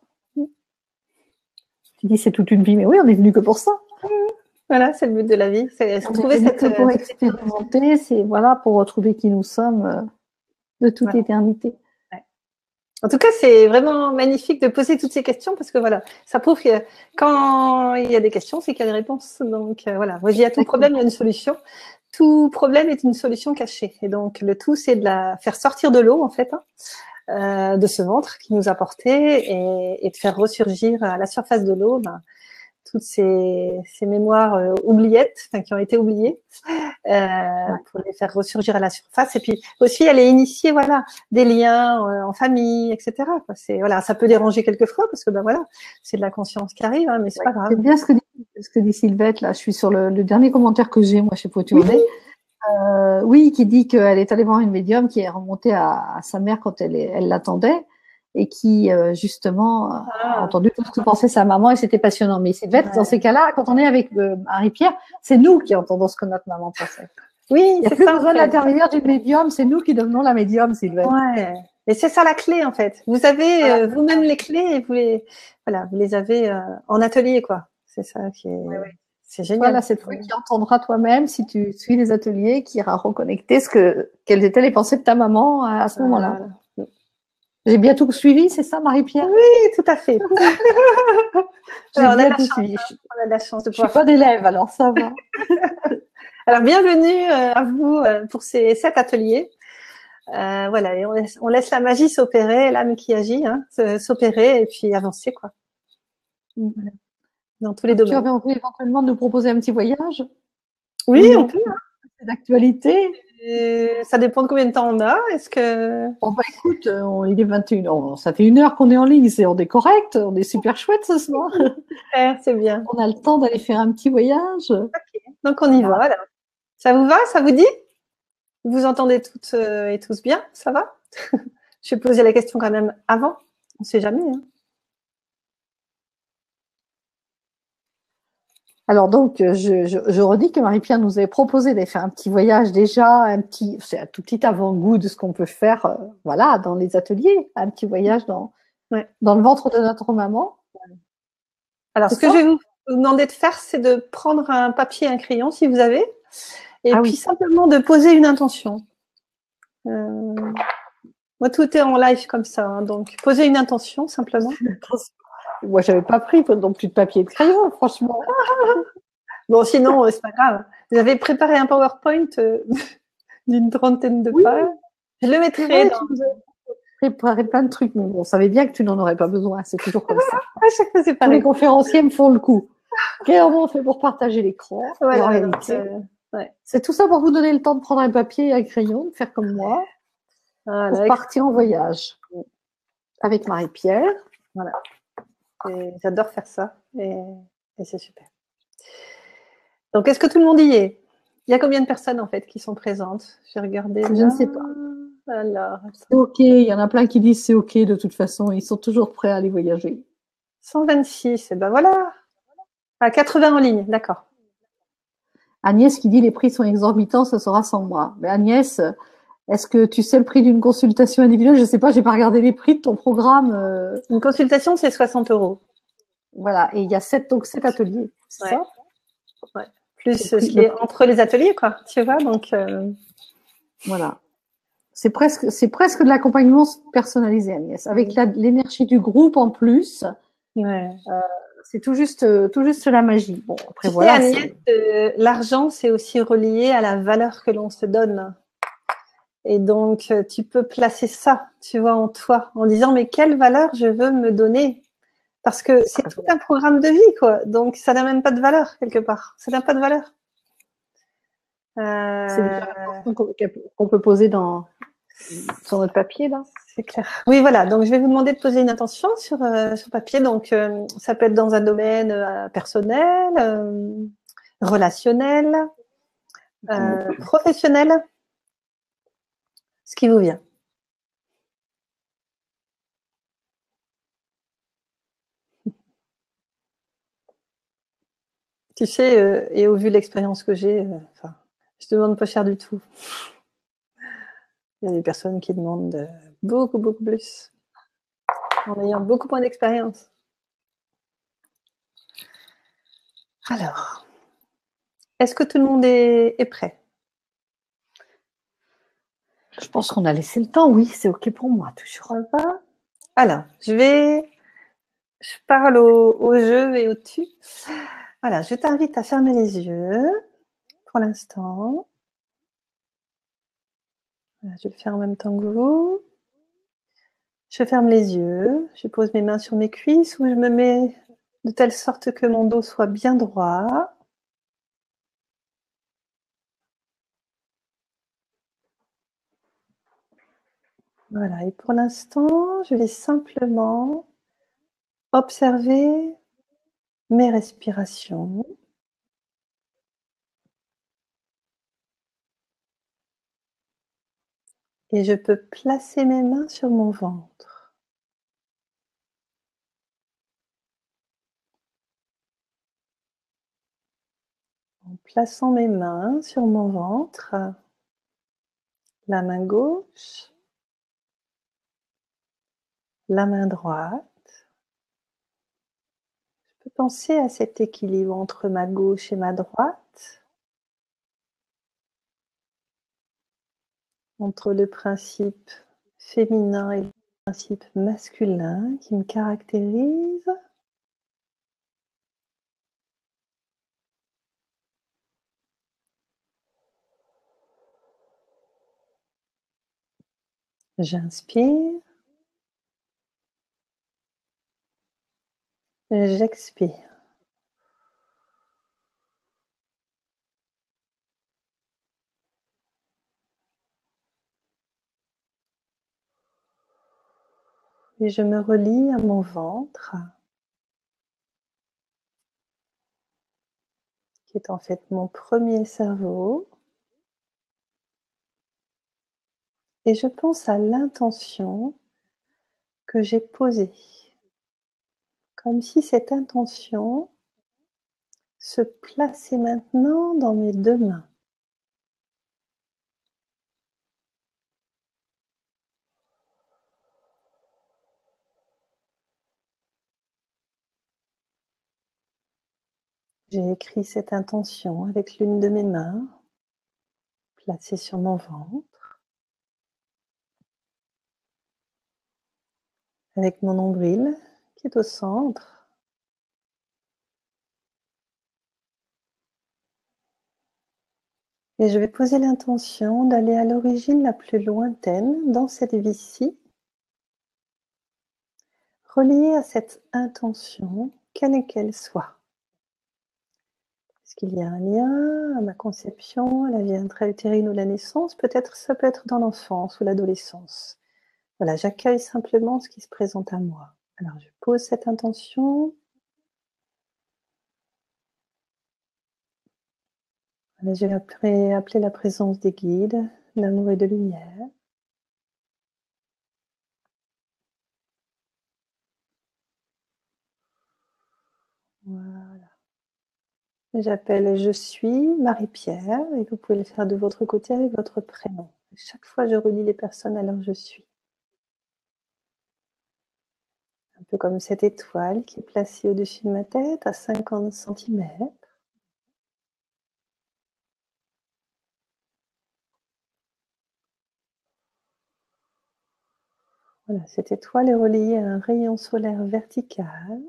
Tu dis c'est toute une vie, mais oui, on est venu que pour ça. Voilà, c'est le but de la vie, c'est On trouver est venu cette. que pour euh, expérimenter, c'est voilà pour retrouver qui nous sommes euh, de toute Voilà. éternité. Ouais. En tout cas, c'est vraiment magnifique de poser toutes ces questions parce que voilà, ça prouve que quand il y a des questions, c'est qu'il y a des réponses. Donc euh, voilà, moi, je dis à tout problème, il y a une solution. Tout problème est une solution cachée. Et donc le tout, c'est de la faire sortir de l'eau en fait, hein, euh, de ce ventre qui nous a porté et, et de faire ressurgir à la surface de l'eau ben, toutes ces, ces mémoires euh, oubliettes, enfin, qui ont été oubliées, euh, ouais. pour les faire ressurgir à la surface. Et puis aussi aller initier voilà des liens euh, en famille, et cetera. C'est voilà, ça peut déranger quelquefois parce que ben voilà, c'est de la conscience qui arrive, hein, mais c'est ouais, pas grave. C'est bien ce que dit, ce que dit Sylvette là. Je suis sur le, le dernier commentaire que j'ai moi chez Potourné. Oui. Euh, oui, qui dit qu'elle est allée voir une médium qui est remontée à, à sa mère quand elle, elle l'attendait et qui, euh, justement, ah. a entendu tout ce que pensait sa maman et c'était passionnant. Mais c'est bête, ouais. Dans ces cas-là, quand on est avec euh, Marie-Pierre, c'est nous qui entendons ce que notre maman pensait. Oui, il n'y a plus ça, besoin de l'intermédiaire du médium, c'est nous qui devenons la médium, Sylvette. Ouais. Et c'est ça la clé, en fait. Vous avez voilà. euh, vous-même les clés et vous les, voilà, vous les avez euh, en atelier, quoi. C'est ça qui est... Ouais, ouais. C'est génial. Voilà, c'est toi qui entendras toi-même, si tu suis les ateliers, qui ira reconnecter ce que, quelles étaient les pensées de ta maman à, à ce voilà. moment-là. J'ai bien tout suivi, c'est ça, Marie-Pierre? Oui, tout à fait. J'ai alors, bien tout chance, suivi. Hein. On a de la chance de pouvoir. Je suis pas d'élève, alors ça va. Alors, bienvenue à vous pour ces sept ateliers. Euh, voilà, et on laisse, on laisse la magie s'opérer, l'âme qui agit, hein, s'opérer et puis avancer, quoi. Voilà. Dans tous les Donc, domaines. tu avais envie éventuellement de nous proposer un petit voyage? Oui, oui on peut. Hein. C'est d'actualité. Et ça dépend de combien de temps on a. Est-ce que. Bon, bah écoute, on, il est vingt et une heures. Ça fait une heure qu'on est en ligne. C'est, on est correct. On est super chouette ce soir. Super, c'est bien. On a le temps d'aller faire un petit voyage. Okay. Donc, on y voilà. va. Alors. Ça vous va? Ça vous dit? Vous entendez toutes euh, et tous bien? Ça va? Je vais poser la question quand même avant. On ne sait jamais. Hein. Alors donc, je, je, je redis que Marie-Pierre nous avait proposé d'aller faire un petit voyage déjà, un petit, c'est un tout petit avant-goût de ce qu'on peut faire, euh, voilà, dans les ateliers, un petit voyage dans, ouais. dans le ventre de notre maman. Alors, ce que je vais vous demander de faire, c'est de prendre un papier et un crayon, si vous avez, et ah, puis oui. simplement de poser une intention. Euh, moi, tout est en live comme ça, hein, donc poser une intention simplement. Moi, j'avais pas pris non plus de papier et de crayon, franchement. Bon, sinon, c'est pas grave. Vous avez préparé un PowerPoint euh, d'une trentaine de oui. pages. Je le mettrai vrai, dans... Tu as préparé plein de trucs, mais bon, on savait bien que tu n'en aurais pas besoin. C'est toujours comme ça. À chaque fois, c'est pareil. Tous les conférenciers me font le coup. Comment on fait pour partager l'écran? Voilà, en réalité, euh, ouais. c'est tout ça pour vous donner le temps de prendre un papier et un crayon, de faire comme moi, voilà, pour partir en voyage avec Marie-Pierre. Voilà. J'adore faire ça et, et c'est super. Donc, est-ce que tout le monde y est? Il y a combien de personnes en fait qui sont présentes? J'ai regardé. Je ne sais pas. Alors, c'est ok. Il y en a plein qui disent c'est ok de toute façon. Ils sont toujours prêts à aller voyager. cent vingt-six. Et ben voilà. À quatre-vingts en ligne, d'accord. Agnès qui dit les prix sont exorbitants, ce sera sans moi. Mais Agnès, est-ce que tu sais le prix d'une consultation individuelle? Je ne sais pas, j'ai pas regardé les prix de ton programme. Une consultation, c'est soixante euros. Voilà, et il y a sept, donc sept ateliers, c'est ouais. ça? Ouais. Plus ce qui est entre les ateliers, quoi. Tu vois, donc. Euh... Voilà. C'est presque, c'est presque de l'accompagnement personnalisé, Agnès, avec la, l'énergie du groupe en plus. Ouais. Euh, c'est tout juste, tout juste la magie. Bon, après tu voilà. sais, Agnès, euh, l'argent, c'est aussi relié à la valeur que l'on se donne. Et donc, tu peux placer ça, tu vois, en toi, en disant, mais quelle valeur je veux me donner? Parce que c'est tout un programme de vie, quoi. Donc, ça n'a même pas de valeur, quelque part. Ça n'a pas de valeur. Euh... C'est déjà la question qu'on peut poser dans, sur notre papier, là. C'est clair. Oui, voilà. Donc, je vais vous demander de poser une intention sur, euh, sur papier. Donc, euh, ça peut être dans un domaine euh, personnel, euh, relationnel, euh, professionnel, ce qui vous vient. Tu sais, euh, et au vu de l'expérience que j'ai, euh, enfin, je demande pas cher du tout. Il y a des personnes qui demandent beaucoup, beaucoup plus, en ayant beaucoup moins d'expérience. Alors, est-ce que tout le monde est, est prêt? Je pense qu'on a laissé le temps, oui, c'est OK pour moi, toujours. Pas. Alors, je vais... Je parle au, au jeu et au tu. Voilà, je t'invite à fermer les yeux pour l'instant. Voilà, je le fais en même temps que vous. Je ferme les yeux, je pose mes mains sur mes cuisses où je me mets de telle sorte que mon dos soit bien droit. Voilà, et pour l'instant, je vais simplement observer mes respirations. Et je peux placer mes mains sur mon ventre. En plaçant mes mains sur mon ventre, la main gauche, la main droite. Je peux penser à cet équilibre entre ma gauche et ma droite, entre le principe féminin et le principe masculin qui me caractérise. J'inspire, j'expire. Et je me relie à mon ventre, qui est en fait mon premier cerveau. Et je pense à l'intention que j'ai posée. Comme si cette intention se plaçait maintenant dans mes deux mains. J'ai écrit cette intention avec l'une de mes mains, placée sur mon ventre, avec mon nombril qui est au centre. Et je vais poser l'intention d'aller à l'origine la plus lointaine dans cette vie-ci, reliée à cette intention, quelle qu'elle soit. Est-ce qu'il y a un lien à ma conception, à la vie intra-utérine ou la naissance? Peut-être ça peut être dans l'enfance ou l'adolescence. Voilà, j'accueille simplement ce qui se présente à moi. Alors, je pose cette intention. Voilà, je vais appeler, appeler la présence des guides, d'amour et de lumière. Voilà. J'appelle je suis Marie-Pierre et vous pouvez le faire de votre côté avec votre prénom. Chaque fois, je relie les personnes à leur je suis. Un peu comme cette étoile qui est placée au-dessus de ma tête à cinquante centimètres. Voilà, cette étoile est reliée à un rayon solaire vertical.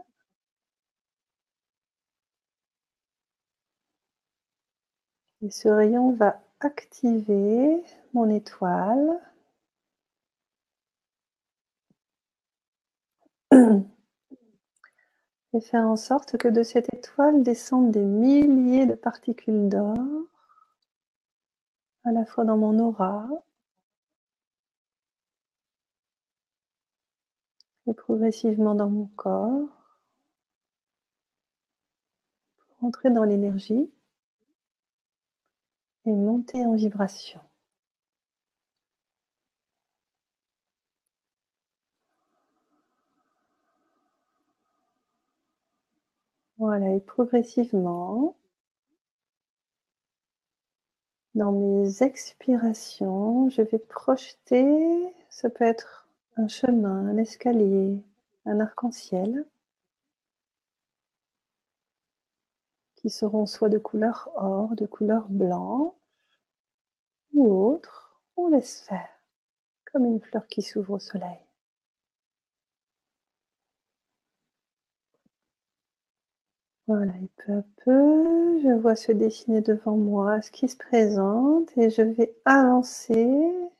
Et ce rayon va activer mon étoile. Et faire en sorte que de cette étoile descendent des milliers de particules d'or, à la fois dans mon aura et progressivement dans mon corps, pour entrer dans l'énergie et monter en vibration. Voilà, et progressivement, dans mes expirations, je vais projeter, ça peut être un chemin, un escalier, un arc-en-ciel, qui seront soit de couleur or, de couleur blanc, ou autre. On laisse faire, comme une fleur qui s'ouvre au soleil. Voilà, et peu à peu, je vois se dessiner devant moi ce qui se présente et je vais avancer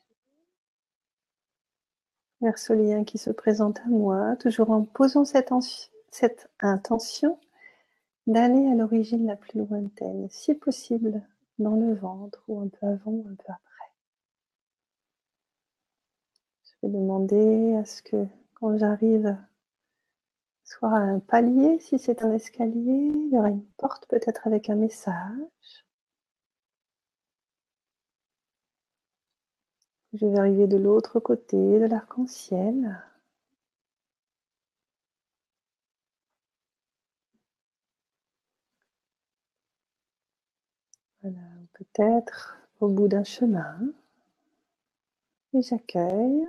vers ce lien qui se présente à moi, toujours en posant cette, cette intention d'aller à l'origine la plus lointaine, si possible dans le ventre ou un peu avant ou un peu après. Je vais demander à ce que quand j'arrive soit à un palier, si c'est un escalier, il y aura une porte peut-être avec un message. Je vais arriver de l'autre côté de l'arc-en-ciel. Voilà, peut-être au bout d'un chemin. Et j'accueille.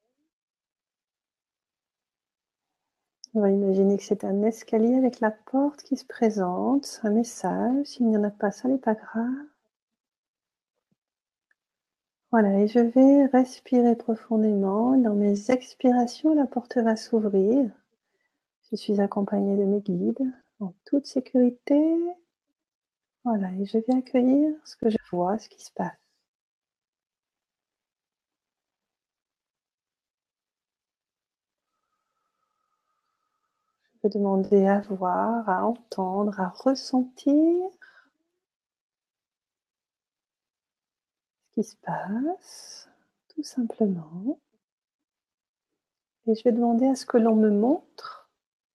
On va imaginer que c'est un escalier avec la porte qui se présente, un message. S'il n'y en a pas, ça n'est pas grave. Voilà, et je vais respirer profondément. Dans mes expirations, la porte va s'ouvrir. Je suis accompagnée de mes guides en toute sécurité. Voilà, et je vais accueillir ce que je vois, ce qui se passe. Je peux demander à voir, à entendre, à ressentir ce qui se passe, tout simplement. Et je vais demander à ce que l'on me montre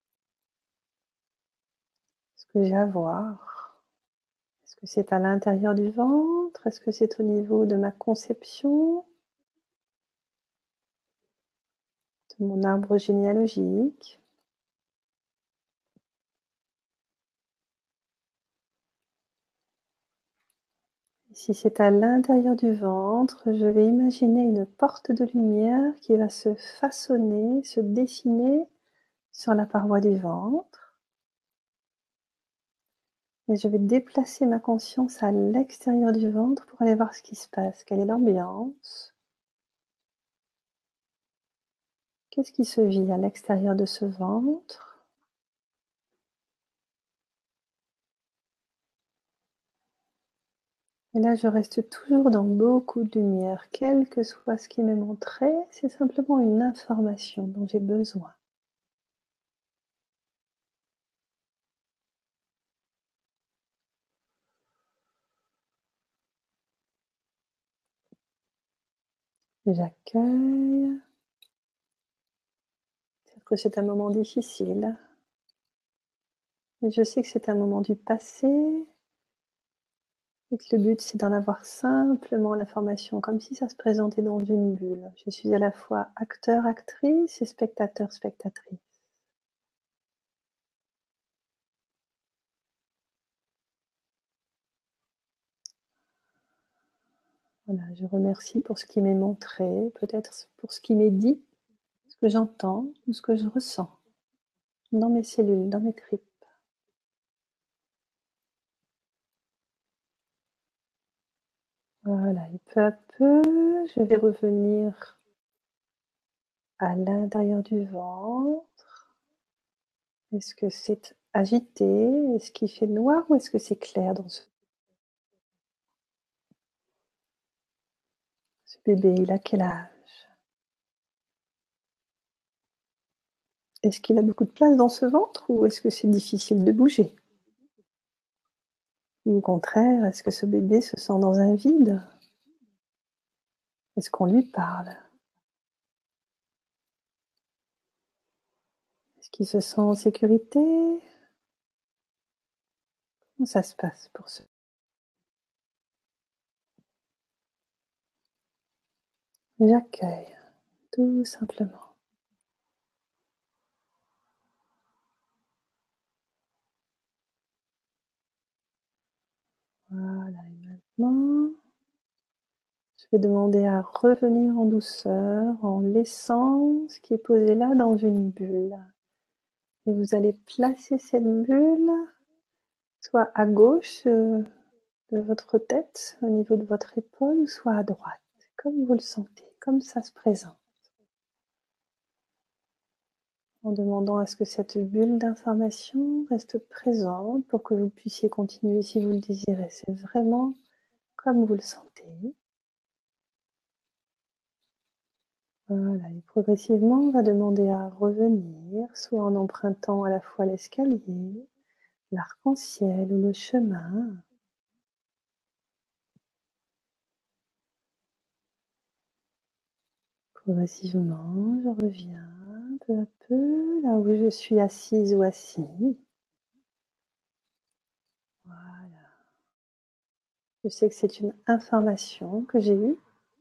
ce que j'ai à voir. Est-ce que c'est à l'intérieur du ventre? Est-ce que c'est au niveau de ma conception? De mon arbre généalogique? Si c'est à l'intérieur du ventre, je vais imaginer une porte de lumière qui va se façonner, se dessiner sur la paroi du ventre. Et je vais déplacer ma conscience à l'extérieur du ventre pour aller voir ce qui se passe. Quelle est l'ambiance? Qu'est-ce qui se vit à l'extérieur de ce ventre? Et là, je reste toujours dans beaucoup de lumière. Quel que soit ce qui m'est montré, c'est simplement une information dont j'ai besoin. J'accueille. Peut-être que c'est un moment difficile. Et je sais que c'est un moment du passé. Et que le but, c'est d'en avoir simplement l'information, comme si ça se présentait dans une bulle. Je suis à la fois acteur, actrice et spectateur, spectatrice. Voilà, je remercie pour ce qui m'est montré, peut-être pour ce qui m'est dit, ce que j'entends ou ce que je ressens dans mes cellules, dans mes tripes. Voilà, et peu à peu, je vais revenir à l'intérieur du ventre. Est-ce que c'est agité? Est-ce qu'il fait noir ou est-ce que c'est clair dans ce, ce bébé? Il a quel âge? Est-ce qu'il a beaucoup de place dans ce ventre ou est-ce que c'est difficile de bouger? Ou au contraire, est-ce que ce bébé se sent dans un vide? Est-ce qu'on lui parle? Est-ce qu'il se sent en sécurité? Comment ça se passe pour ce... J'accueille, tout simplement. Voilà, et maintenant, je vais demander à revenir en douceur en laissant ce qui est posé là dans une bulle. Et vous allez placer cette bulle soit à gauche euh, de votre tête, au niveau de votre épaule, soit à droite, comme vous le sentez, comme ça se présente. En demandant à ce que cette bulle d'information reste présente pour que vous puissiez continuer si vous le désirez. C'est vraiment comme vous le sentez. Voilà, et progressivement, on va demander à revenir, soit en empruntant à la fois l'escalier, l'arc-en-ciel ou le chemin. Progressivement, je reviens peu à peu là où je suis assise ou assis. Voilà. Je sais que c'est une information que j'ai eue.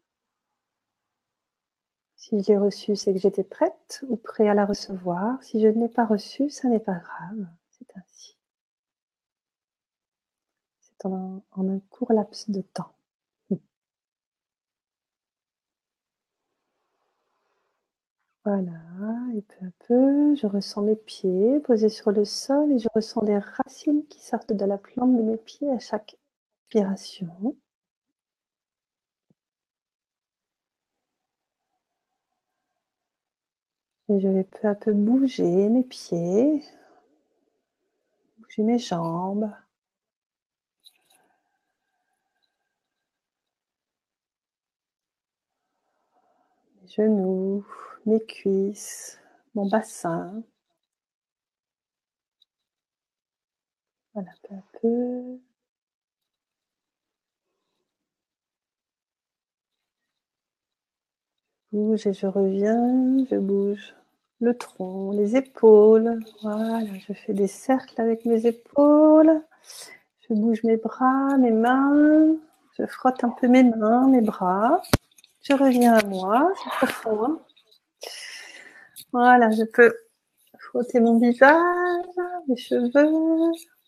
Si je l'ai reçue, c'est que j'étais prête ou prêt à la recevoir. Si je ne l'ai pas reçue, ça n'est pas grave. C'est ainsi. C'est en un, en un court laps de temps. Voilà, et peu à peu, je ressens mes pieds posés sur le sol et je ressens les racines qui sortent de la plante de mes pieds à chaque expiration. Et je vais peu à peu bouger mes pieds, bouger mes jambes, mes genoux, mes cuisses, mon bassin. Voilà, peu à peu. Je bouge et je reviens, je bouge le tronc, les épaules. Voilà, je fais des cercles avec mes épaules. Je bouge mes bras, mes mains. Je frotte un peu mes mains, mes bras. Je reviens à moi, c'est profond. Hein. Voilà, je peux frotter mon visage, mes cheveux.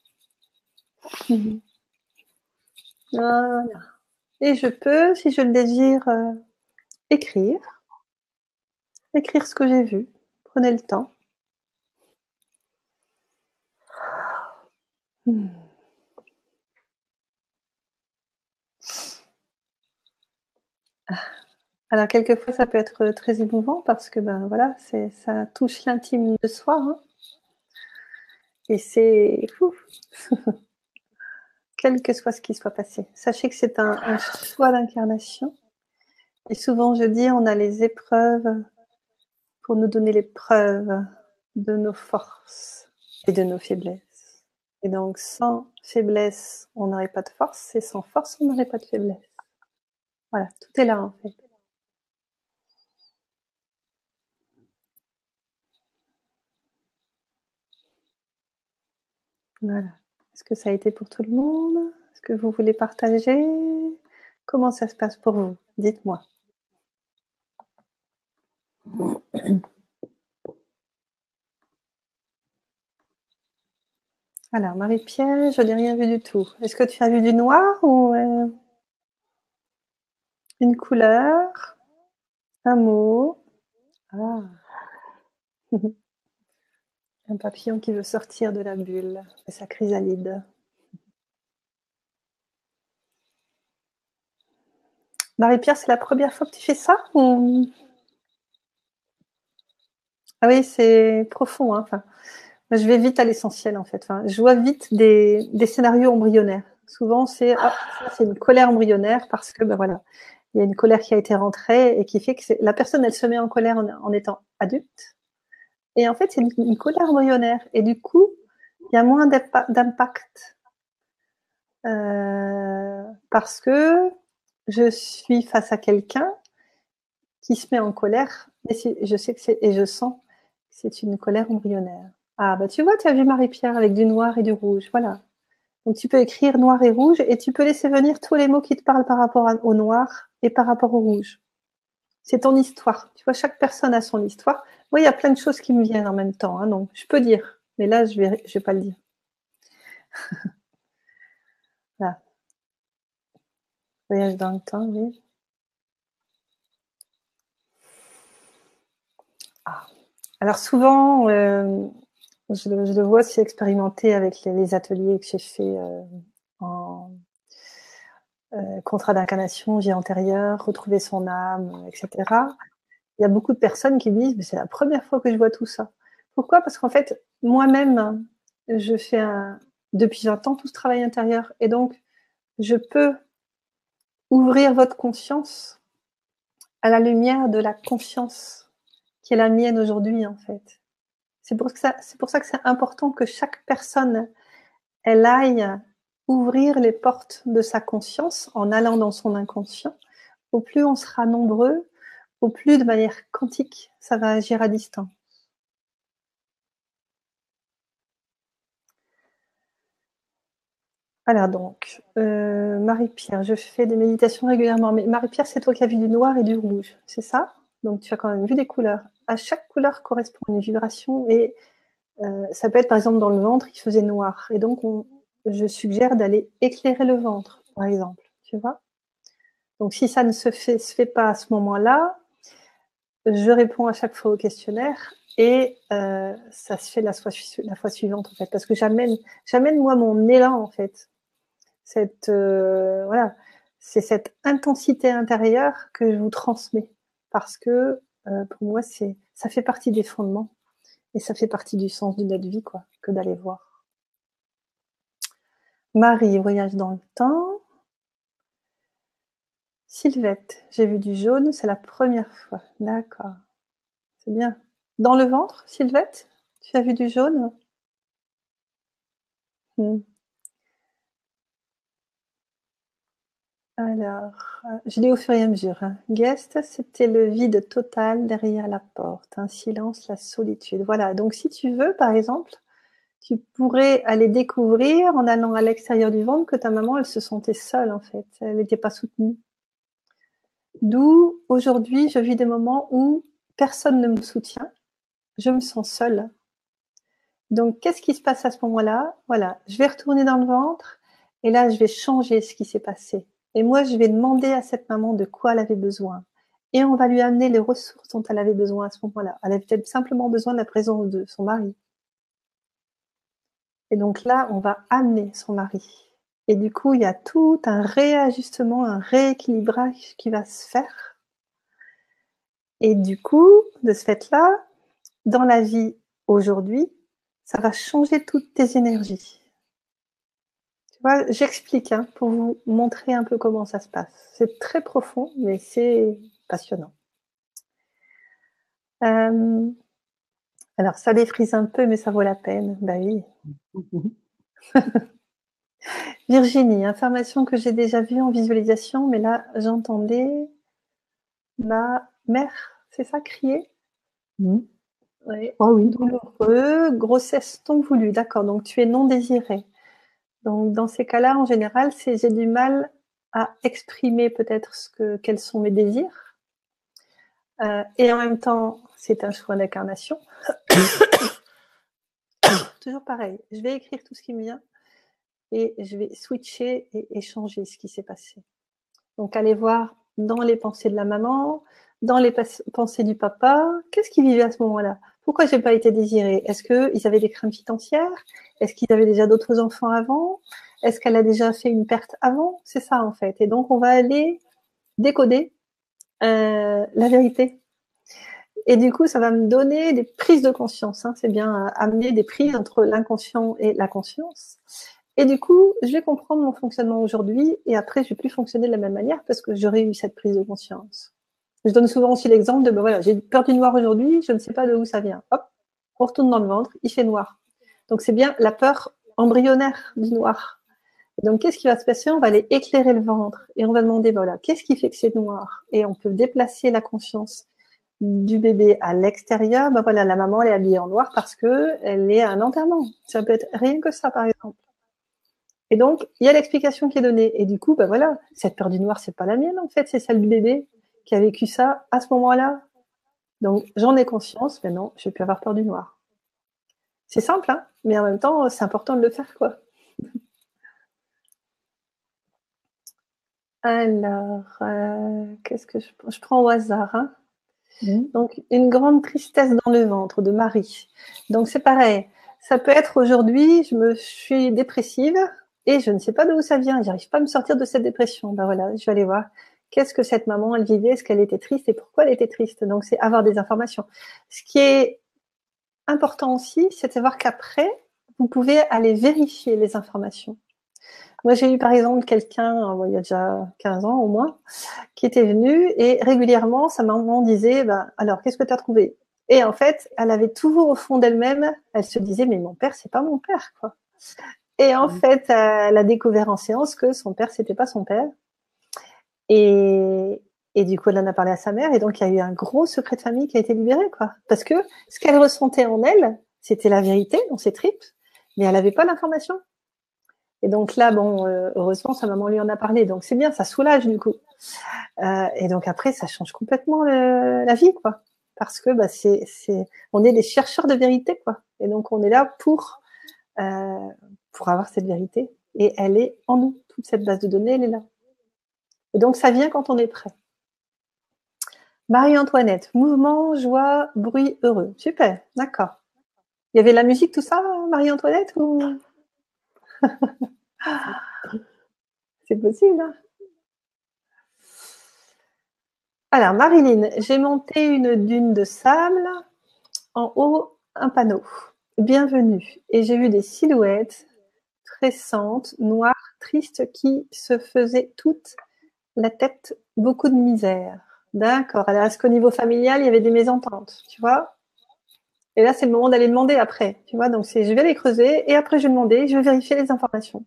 Voilà. Et je peux, si je le désire, euh, écrire. Écrire ce que j'ai vu. Prenez le temps. Hmm. Alors quelquefois ça peut être très émouvant parce que ben voilà, c'est ça touche l'intime de soi, hein. Et c'est fou. Quel que soit ce qui soit passé. Sachez que c'est un, un choix d'incarnation. Et souvent je dis on a les épreuves pour nous donner les preuves de nos forces et de nos faiblesses. Et donc sans faiblesse, on n'aurait pas de force, et sans force, on n'aurait pas de faiblesse. Voilà, tout est là en fait. Voilà. Est-ce que ça a été pour tout le monde? Est-ce que vous voulez partager? Comment ça se passe pour vous? Dites-moi. Alors, Marie-Pierre, je n'ai rien vu du tout. Est-ce que tu as vu du noir ou euh, une couleur? Un mot? Ah. Un papillon qui veut sortir de la bulle de sa chrysalide. Marie-Pierre, c'est la première fois que tu fais ça ou... Ah oui, c'est profond. Hein. Enfin, moi, je vais vite à l'essentiel, en fait. Enfin, je vois vite des, des scénarios embryonnaires. Souvent, c'est ah, ça, c'est une colère embryonnaire parce que, ben voilà, il y a une colère qui a été rentrée et qui fait que c'est, la personne, elle se met en colère en, en étant adulte. Et en fait, c'est une, une colère embryonnaire. Et du coup, il y a moins d'impact euh, parce que je suis face à quelqu'un qui se met en colère, et je sais que c'est, et je sens que c'est une colère embryonnaire. Ah, bah tu vois, tu as vu Marie-Pierre avec du noir et du rouge, voilà. Donc tu peux écrire noir et rouge et tu peux laisser venir tous les mots qui te parlent par rapport à, au noir et par rapport au rouge. C'est ton histoire. Tu vois, chaque personne a son histoire. Moi, il y a plein de choses qui me viennent en même temps, hein, donc je peux dire, mais là, je vais, je vais pas le dire. Là. Voyage dans le temps, oui. Ah. Alors souvent, euh, je, je le vois aussi expérimenter avec les, les ateliers que j'ai fait euh, en euh, contrat d'incarnation, vie antérieure, retrouver son âme, et cetera. Il y a beaucoup de personnes qui me disent, mais c'est la première fois que je vois tout ça. Pourquoi? Parce qu'en fait, moi-même, je fais un, depuis vingt ans tout ce travail intérieur, et donc je peux ouvrir votre conscience à la lumière de la conscience qui est la mienne aujourd'hui, en fait. C'est pour ça, c'est pour ça que c'est important que chaque personne, elle aille ouvrir les portes de sa conscience en allant dans son inconscient. Au plus on sera nombreux, au plus de manière quantique, ça va agir à distance. Alors donc, euh, Marie-Pierre, je fais des méditations régulièrement, mais Marie-Pierre, c'est toi qui as vu du noir et du rouge, c'est ça? Donc tu as quand même vu des couleurs. À chaque couleur correspond une vibration, et euh, ça peut être par exemple dans le ventre, il faisait noir, et donc on, je suggère d'aller éclairer le ventre, par exemple, tu vois. Donc si ça ne se fait, se fait pas à ce moment-là, je réponds à chaque fois au questionnaire, et euh, ça se fait la fois, la fois suivante, en fait, parce que j'amène, j'amène moi mon élan, en fait. Cette, euh, voilà, c'est cette intensité intérieure que je vous transmets, parce que euh, pour moi, c'est, ça fait partie des fondements, et ça fait partie du sens de notre vie, quoi, que d'aller voir. Marie, voyage dans le temps. Sylvette, j'ai vu du jaune, c'est la première fois. D'accord, c'est bien. Dans le ventre, Sylvette, tu as vu du jaune? hmm. Alors, euh, je l'ai au fur et à mesure. Hein. Guest, c'était le vide total derrière la porte, un silence, la solitude. Voilà, donc si tu veux, par exemple, tu pourrais aller découvrir en allant à l'extérieur du ventre que ta maman, elle se sentait seule, en fait. Elle n'était pas soutenue. D'où, aujourd'hui, je vis des moments où personne ne me soutient. Je me sens seule. Donc, qu'est-ce qui se passe à ce moment-là? Voilà, je vais retourner dans le ventre et là, je vais changer ce qui s'est passé. Et moi, je vais demander à cette maman de quoi elle avait besoin. Et on va lui amener les ressources dont elle avait besoin à ce moment-là. Elle avait peut-être simplement besoin de la présence de son mari. Et donc là, on va amener son mari. Et du coup, il y a tout un réajustement, un rééquilibrage qui va se faire. Et du coup, de ce fait-là, dans la vie aujourd'hui, ça va changer toutes tes énergies. Tu vois, j'explique hein, pour vous montrer un peu comment ça se passe. C'est très profond, mais c'est passionnant. Euh, alors, ça défrise un peu, mais ça vaut la peine. Bah oui. Virginie, information que j'ai déjà vue en visualisation, mais là, j'entendais ma mère, c'est ça, crier? Mmh. Oui. Oh oui. Douloureux, grossesse non voulue. D'accord, donc tu es non désirée. Donc, dans ces cas-là, en général, c'est j'ai du mal à exprimer peut-être ce que, quels sont mes désirs. Euh, et en même temps, c'est un choix d'incarnation. Toujours pareil, je vais écrire tout ce qui me vient et je vais switcher et échanger ce qui s'est passé. Donc, aller voir dans les pensées de la maman, dans les pensées du papa, qu'est-ce qu'ils vivaient à ce moment-là? Pourquoi j'ai pas été désirée? Est-ce qu'ils avaient des craintes financières? Est-ce qu'ils avaient déjà d'autres enfants avant? Est-ce qu'elle a déjà fait une perte avant? C'est ça, en fait. Et donc, on va aller décoder euh, la vérité. Et du coup, ça va me donner des prises de conscience. Hein. C'est bien amener des prises entre l'inconscient et la conscience. Et du coup, je vais comprendre mon fonctionnement aujourd'hui et après, je vais plus fonctionner de la même manière parce que j'aurai eu cette prise de conscience. Je donne souvent aussi l'exemple de, ben voilà, j'ai peur du noir aujourd'hui, je ne sais pas de où ça vient. Hop, on retourne dans le ventre, il fait noir. Donc, c'est bien la peur embryonnaire du noir. Et donc, qu'est-ce qui va se passer? On va aller éclairer le ventre et on va demander, voilà, qu'est-ce qui fait que c'est noir? Et on peut déplacer la conscience du bébé à l'extérieur. Ben voilà, la maman elle est habillée en noir parce que elle est à un enterrement. Ça peut être rien que ça, par exemple. Et donc, il y a l'explication qui est donnée. Et du coup, ben voilà, cette peur du noir, c'est pas la mienne, en fait, c'est celle du bébé qui a vécu ça à ce moment-là. Donc, j'en ai conscience, mais non, je vais plus avoir peur du noir. C'est simple, hein, mais en même temps, c'est important de le faire, quoi. Alors, euh, qu'est-ce que je, je prends au hasard, hein. Mmh. Donc, une grande tristesse dans le ventre de Marie. Donc, c'est pareil. Ça peut être aujourd'hui, je me suis dépressive et je ne sais pas d'où ça vient. J'arrive pas à me sortir de cette dépression. Ben voilà, je vais aller voir. Qu'est-ce que cette maman, elle vivait? Est-ce qu'elle était triste et pourquoi elle était triste? Donc, c'est avoir des informations. Ce qui est important aussi, c'est de savoir qu'après, vous pouvez aller vérifier les informations. Moi, j'ai eu par exemple quelqu'un, il y a déjà quinze ans au moins, qui était venue et régulièrement, sa maman disait, bah, alors, qu'est-ce que tu as trouvé? Et en fait, elle avait toujours au fond d'elle-même, elle se disait, mais mon père, c'est pas mon père, quoi. Et en mmh. fait, elle a découvert en séance que son père, c'était pas son père. Et, et du coup, elle en a parlé à sa mère. Et donc, il y a eu un gros secret de famille qui a été libéré, quoi. Parce que ce qu'elle ressentait en elle, c'était la vérité dans ses tripes, mais elle n'avait pas l'information. Et donc là, bon, euh, heureusement, sa maman lui en a parlé. Donc, c'est bien, ça soulage, du coup. Euh, et donc après, ça change complètement le, la vie, quoi. Parce que bah, c'est, c'est, on est des chercheurs de vérité, quoi. Et donc on est là pour euh, pour avoir cette vérité. Et elle est en nous. Toute cette base de données, elle est là. Et donc ça vient quand on est prêt. Marie-Antoinette, mouvement, joie, bruit, heureux. Super, d'accord. Il y avait la musique, tout ça, Marie-Antoinette ou... C'est possible, hein. Alors, Marilyn, j'ai monté une dune de sable, en haut, un panneau. Bienvenue. Et j'ai vu des silhouettes tressantes, noires, tristes, qui se faisaient toute la tête, beaucoup de misère. D'accord. Alors, est-ce qu'au niveau familial, il y avait des mésententes, tu vois? Et là, c'est le moment d'aller demander après, tu vois? Donc, c'est, je vais les creuser et après, je vais demander, je vais vérifier les informations.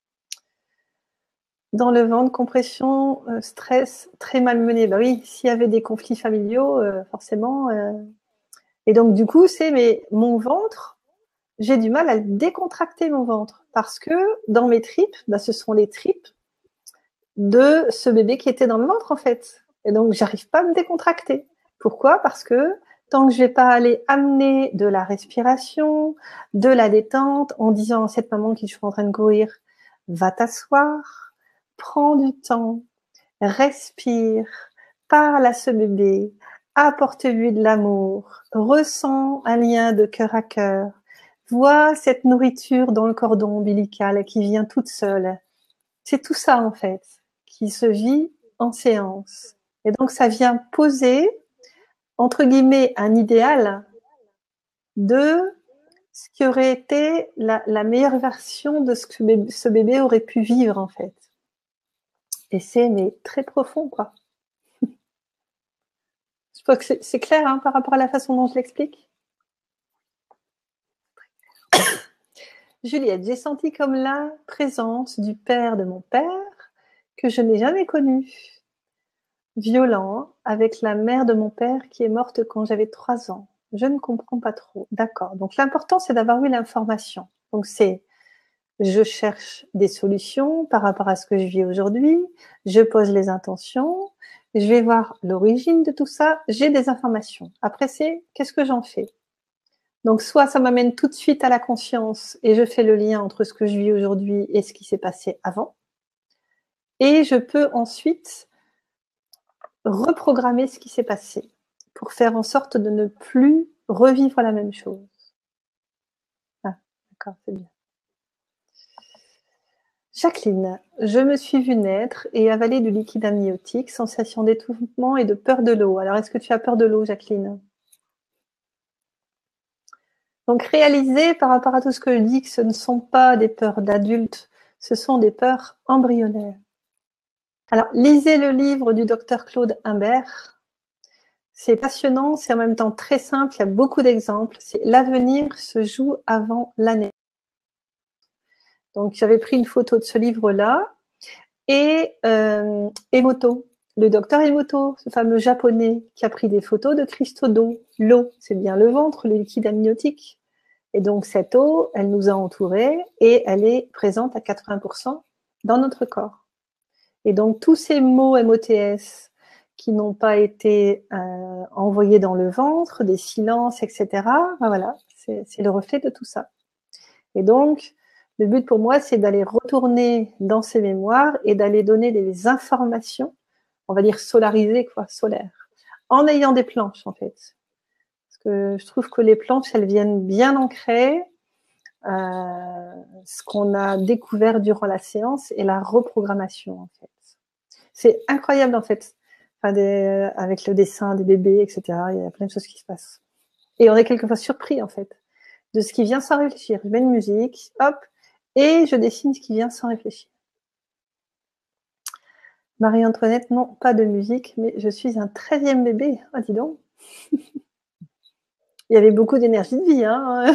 Dans le ventre, compression, euh, stress, très malmené. Bah oui, s'il y avait des conflits familiaux, euh, forcément. Euh... Et donc, du coup, c'est mais mon ventre, j'ai du mal à décontracter mon ventre parce que dans mes tripes, bah, ce sont les tripes de ce bébé qui était dans le ventre, en fait. Et donc, j'arrive pas à me décontracter. Pourquoi? Parce que tant que je vais pas aller amener de la respiration, de la détente, en disant à cette maman qui je suis en train de courir, va t'asseoir, prends du temps, respire, parle à ce bébé, apporte-lui de l'amour, ressens un lien de cœur à cœur, vois cette nourriture dans le cordon ombilical qui vient toute seule. C'est tout ça, en fait, qui se vit en séance. Et donc, ça vient poser, entre guillemets, un idéal de ce qui aurait été la, la meilleure version de ce que bébé, ce bébé aurait pu vivre, en fait. Et c'est mais très profond, quoi. Je crois que c'est, c'est clair hein, par rapport à la façon dont je l'explique. Juliette, j'ai senti comme la présence du père de mon père que je n'ai jamais connu. Violent, avec la mère de mon père qui est morte quand j'avais trois ans. Je ne comprends pas trop. D'accord. Donc l'important, c'est d'avoir eu l'information. Donc c'est, je cherche des solutions par rapport à ce que je vis aujourd'hui, je pose les intentions, je vais voir l'origine de tout ça, j'ai des informations. Après, c'est qu'est-ce que j'en fais? Donc, soit ça m'amène tout de suite à la conscience et je fais le lien entre ce que je vis aujourd'hui et ce qui s'est passé avant. Et je peux ensuite reprogrammer ce qui s'est passé pour faire en sorte de ne plus revivre la même chose. Ah, d'accord, c'est bien. Jacqueline, je me suis vue naître et avaler du liquide amniotique, sensation d'étouffement et de peur de l'eau. Alors, est-ce que tu as peur de l'eau, Jacqueline? Donc, réalisez par rapport à tout ce que je dis que ce ne sont pas des peurs d'adultes, ce sont des peurs embryonnaires. Alors, lisez le livre du docteur Claude Imbert. C'est passionnant, c'est en même temps très simple, il y a beaucoup d'exemples. C'est l'avenir se joue avant l'année. Donc, j'avais pris une photo de ce livre-là. Et euh, Emoto, le docteur Emoto, ce fameux japonais qui a pris des photos de cristaux d'eau. L'eau, c'est bien le ventre, le liquide amniotique. Et donc, cette eau, elle nous a entourés et elle est présente à quatre-vingts pour cent dans notre corps. Et donc, tous ces mots M O T S qui n'ont pas été euh, envoyés dans le ventre, des silences, et cetera, ben voilà, c'est le reflet de tout ça. Et donc, le but pour moi, c'est d'aller retourner dans ces mémoires et d'aller donner des informations, on va dire solarisées, quoi, solaires, en ayant des planches, en fait. Parce que je trouve que les planches, elles viennent bien ancrer euh, ce qu'on a découvert durant la séance et la reprogrammation, en fait. C'est incroyable, en fait, enfin, des, avec le dessin des bébés, et cetera. Il y a plein de choses qui se passent. Et on est quelquefois surpris, en fait, de ce qui vient sans réfléchir. Je mets une musique, hop, et je dessine ce qui vient sans réfléchir. Marie-Antoinette, non, pas de musique, mais je suis un treizième bébé. Ah, dis donc. Il y avait beaucoup d'énergie de vie, hein.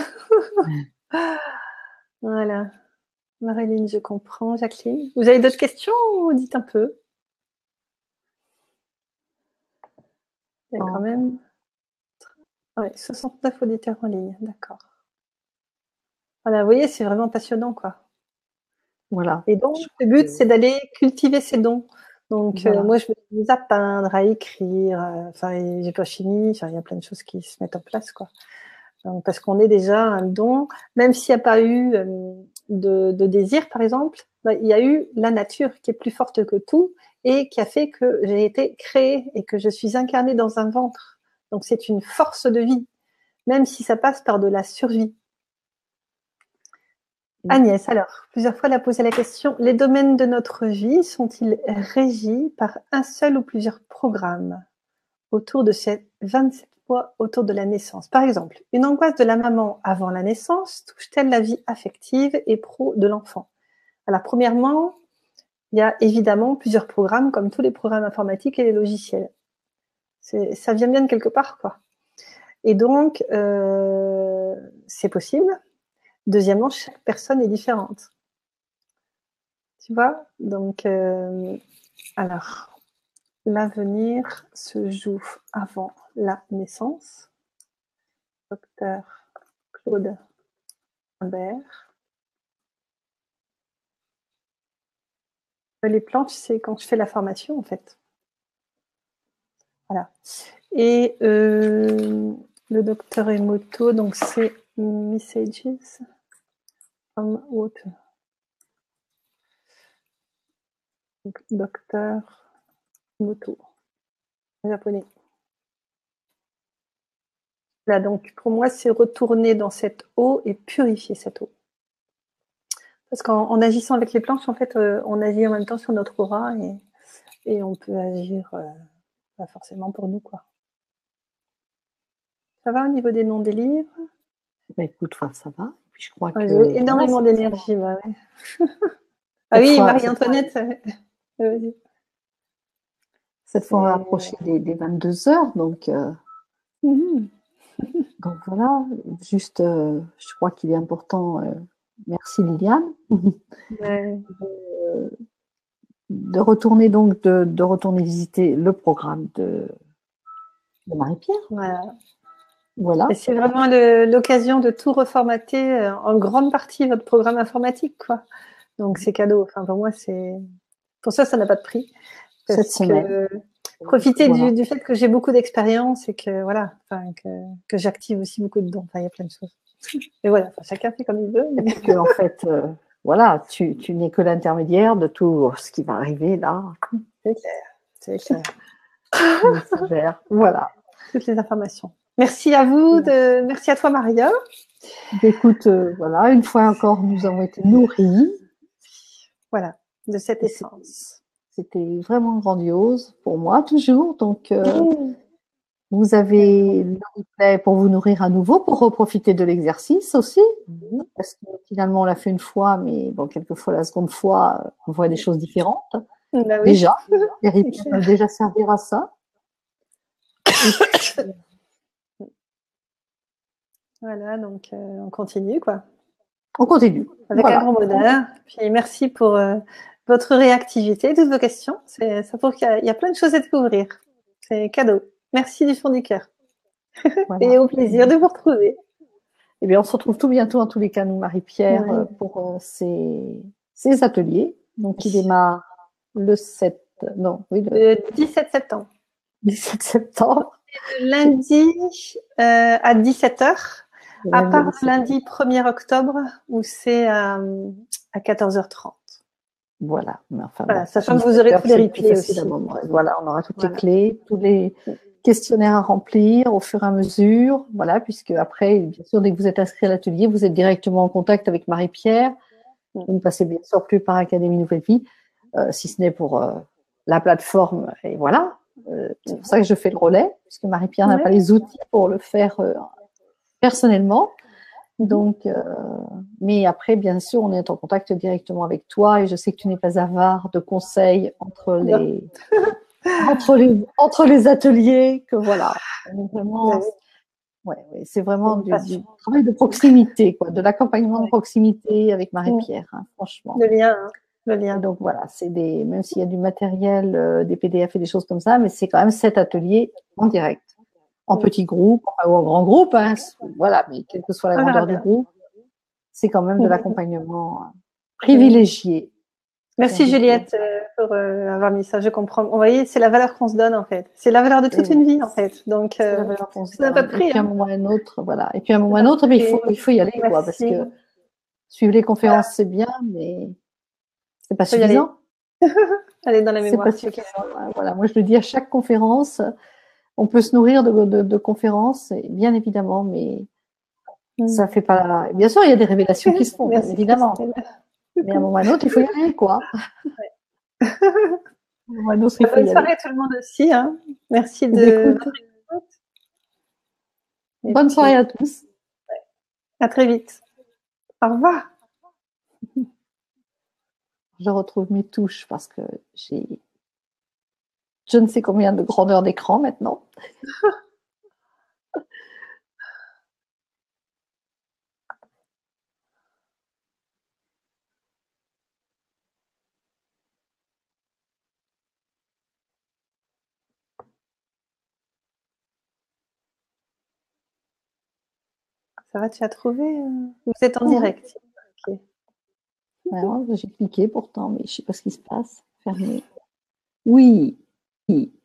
Voilà. Marilyn, je comprends. Jacqueline, vous avez d'autres questions ou dites un peu? Il y a quand même ouais, soixante-neuf auditeurs en ligne, d'accord. Voilà, vous voyez, c'est vraiment passionnant, quoi. Voilà. Et donc, le but, c'est d'aller cultiver ses dons. Donc, voilà. euh, moi, je me mise à peindre, à écrire. Euh, enfin, j'ai pas fini. Enfin, il y a plein de choses qui se mettent en place, quoi. Donc, parce qu'on est déjà un don, même s'il n'y a pas eu euh, de, de désir, par exemple, bah, il y a eu la nature qui est plus forte que tout et qui a fait que j'ai été créée et que je suis incarnée dans un ventre. Donc, c'est une force de vie, même si ça passe par de la survie. Agnès, alors, plusieurs fois elle a posé la question, les domaines de notre vie sont-ils régis par un seul ou plusieurs programmes autour de ces vingt-sept mois autour de la naissance? Par exemple, une angoisse de la maman avant la naissance touche-t-elle la vie affective et pro de l'enfant? Alors, premièrement, il y a évidemment plusieurs programmes, comme tous les programmes informatiques et les logiciels. Ça vient bien de quelque part, quoi. Et donc, euh, c'est possible. Deuxièmement, chaque personne est différente. Tu vois, donc, euh, alors, l'avenir se joue avant la naissance. Docteur Claude Imbert. Les planches, c'est quand je fais la formation, en fait. Voilà. Et euh, le docteur Emoto, donc c'est Messages from Water. Donc, docteur Emoto, japonais. Là, donc, pour moi, c'est retourner dans cette eau et purifier cette eau. Parce qu'en agissant avec les planches, en fait, euh, on agit en même temps sur notre aura et, et on peut agir euh, pas forcément pour nous, quoi. Ça va au niveau des noms des livres? Bah, écoute, enfin, ça va. Puis je crois ouais, que j'ai énormément voilà, d'énergie. Bah, ouais. Ah oui, Marie-Antoinette. Vas-y. Cette fois, on va approcher des, des vingt-deux heures, donc, euh, mm-hmm. donc voilà. Juste, euh, je crois qu'il est important. Euh, merci Liliane. Ouais. de, de retourner donc de, de retourner visiter le programme de, de Marie-Pierre. Voilà. Voilà. Et c'est vraiment l'occasion de tout reformater en grande partie votre programme informatique, quoi. Donc c'est cadeau. Enfin pour moi c'est pour ça ça n'a pas de prix. Parce Cette semaine. Que profiter voilà. du, du fait que j'ai beaucoup d'expérience et que voilà, enfin que, que j'active aussi beaucoup de dons. Enfin il y a plein de choses. Et voilà, enfin, chacun fait comme il veut. Mais... Et puis que en fait, euh, voilà, tu, tu n'es que l'intermédiaire de tout ce qui va arriver là. C'est clair, c'est clair. Messagère, voilà. Toutes les informations. Merci à vous, de... merci à toi Maria. Écoute, euh, voilà, une fois encore, nous avons été nourris. Voilà, de cette essence. C'était vraiment grandiose pour moi toujours. Donc, euh, mmh. Vous avez le replay pour vous nourrir à nouveau, pour reprofiter de l'exercice aussi. Mhm. Parce que finalement, on l'a fait une fois, mais bon, quelquefois, la seconde fois, on voit des choses différentes. Bah oui, Déjà, les c'est replays clair. peuvent déjà servir à ça. Et puis, Voilà, donc euh, on continue, quoi. on continue. Avec Voilà. un grand bonheur. Puis merci pour euh, votre réactivité, toutes vos questions. C'est, ça prouve qu'il y a, il y a plein de choses à découvrir. C'est cadeau. Merci du fond du cœur. Voilà. Et au plaisir de vous retrouver. Eh bien, on se retrouve tout bientôt, en tous les cas, nous, Marie-Pierre, Oui. euh, pour euh, ces, ces ateliers. Donc, qui démarrent le sept, non, oui, le Le dix-sept septembre. dix-sept septembre. Le lundi euh, à dix-sept heures. Le À lundi part à le dix-sept. lundi premier octobre, où c'est euh, à quatorze heures trente. Voilà. Mais enfin, Voilà, bon, sachant que vous aurez dix-sept heures, tous les c'est plus replays facile à aussi. un moment. Voilà, on aura toutes Voilà. les clés, tous les questionnaires à remplir au fur et à mesure. Voilà, puisque après, bien sûr, dès que vous êtes inscrit à l'atelier, vous êtes directement en contact avec Marie-Pierre. Mm. Vous ne passez bien sûr plus par Académie Nouvelle Vie, euh, si ce n'est pour euh, la plateforme. Et voilà. Euh, c'est pour ça que je fais le relais, puisque Marie-Pierre n'a Ouais. pas les outils pour le faire euh, personnellement. Donc, euh, mais après, bien sûr, on est en contact directement avec toi, et je sais que tu n'es pas avare de conseils entre les, entre les, entre les ateliers, que voilà, on est vraiment, ouais, ouais, c'est vraiment du, du travail de proximité, quoi, de l'accompagnement de proximité avec Marie-Pierre, hein, franchement. Le lien, hein, le lien. Et donc voilà, c'est des, même s'il y a du matériel, euh, des P D F et des choses comme ça, mais c'est quand même cet atelier en direct, en Mm. petit groupe, enfin, ou en grand groupe, hein, voilà, mais quelle que soit la On verra grandeur du bien. groupe, c'est quand même de Mhm. l'accompagnement euh, privilégié. Merci j'ai envie de dire. Juliette euh, pour euh, avoir mis ça, je comprends. Vous voyez, c'est la valeur qu'on se donne en fait. C'est la valeur de toute Et une vie en fait. Donc, c'est la euh, valeur qu'on se ça n'a pas de donne. Et prix. puis à un Hein. moment ou à un autre, voilà. Et puis à un moment ou Ça à n'a un pas autre, de mais il prix. faut, il faut y aller, quoi, parce Merci. que suivre les conférences, c'est bien, mais c'est pas Faut y aller. suffisant. Aller dans la C'est mémoire. pas suffisant. Voilà, moi je le dis à chaque conférence, on peut se nourrir de, de, de conférences, bien évidemment, mais Mm. ça fait pas. Bien sûr, il y a des révélations qui se font, bien Merci évidemment. Christelle. Mais à un moment ou à un autre, il faut y aller, quoi. Ouais. À un moment ou à un autre, il faut Bonne y soirée aller. à tout le monde aussi. Hein. Merci Eh de bien, écoute, votre écoute. Et bonne puis, soirée à tous. à très vite. Au revoir. Je retrouve mes touches parce que j'ai je ne sais combien de grandeur d'écran maintenant. Ça va, tu as trouvé euh... Vous êtes en Mmh. direct. Okay. Alors, j'ai cliqué pourtant, mais je ne sais pas ce qui se passe. Fermé. Oui. Oui.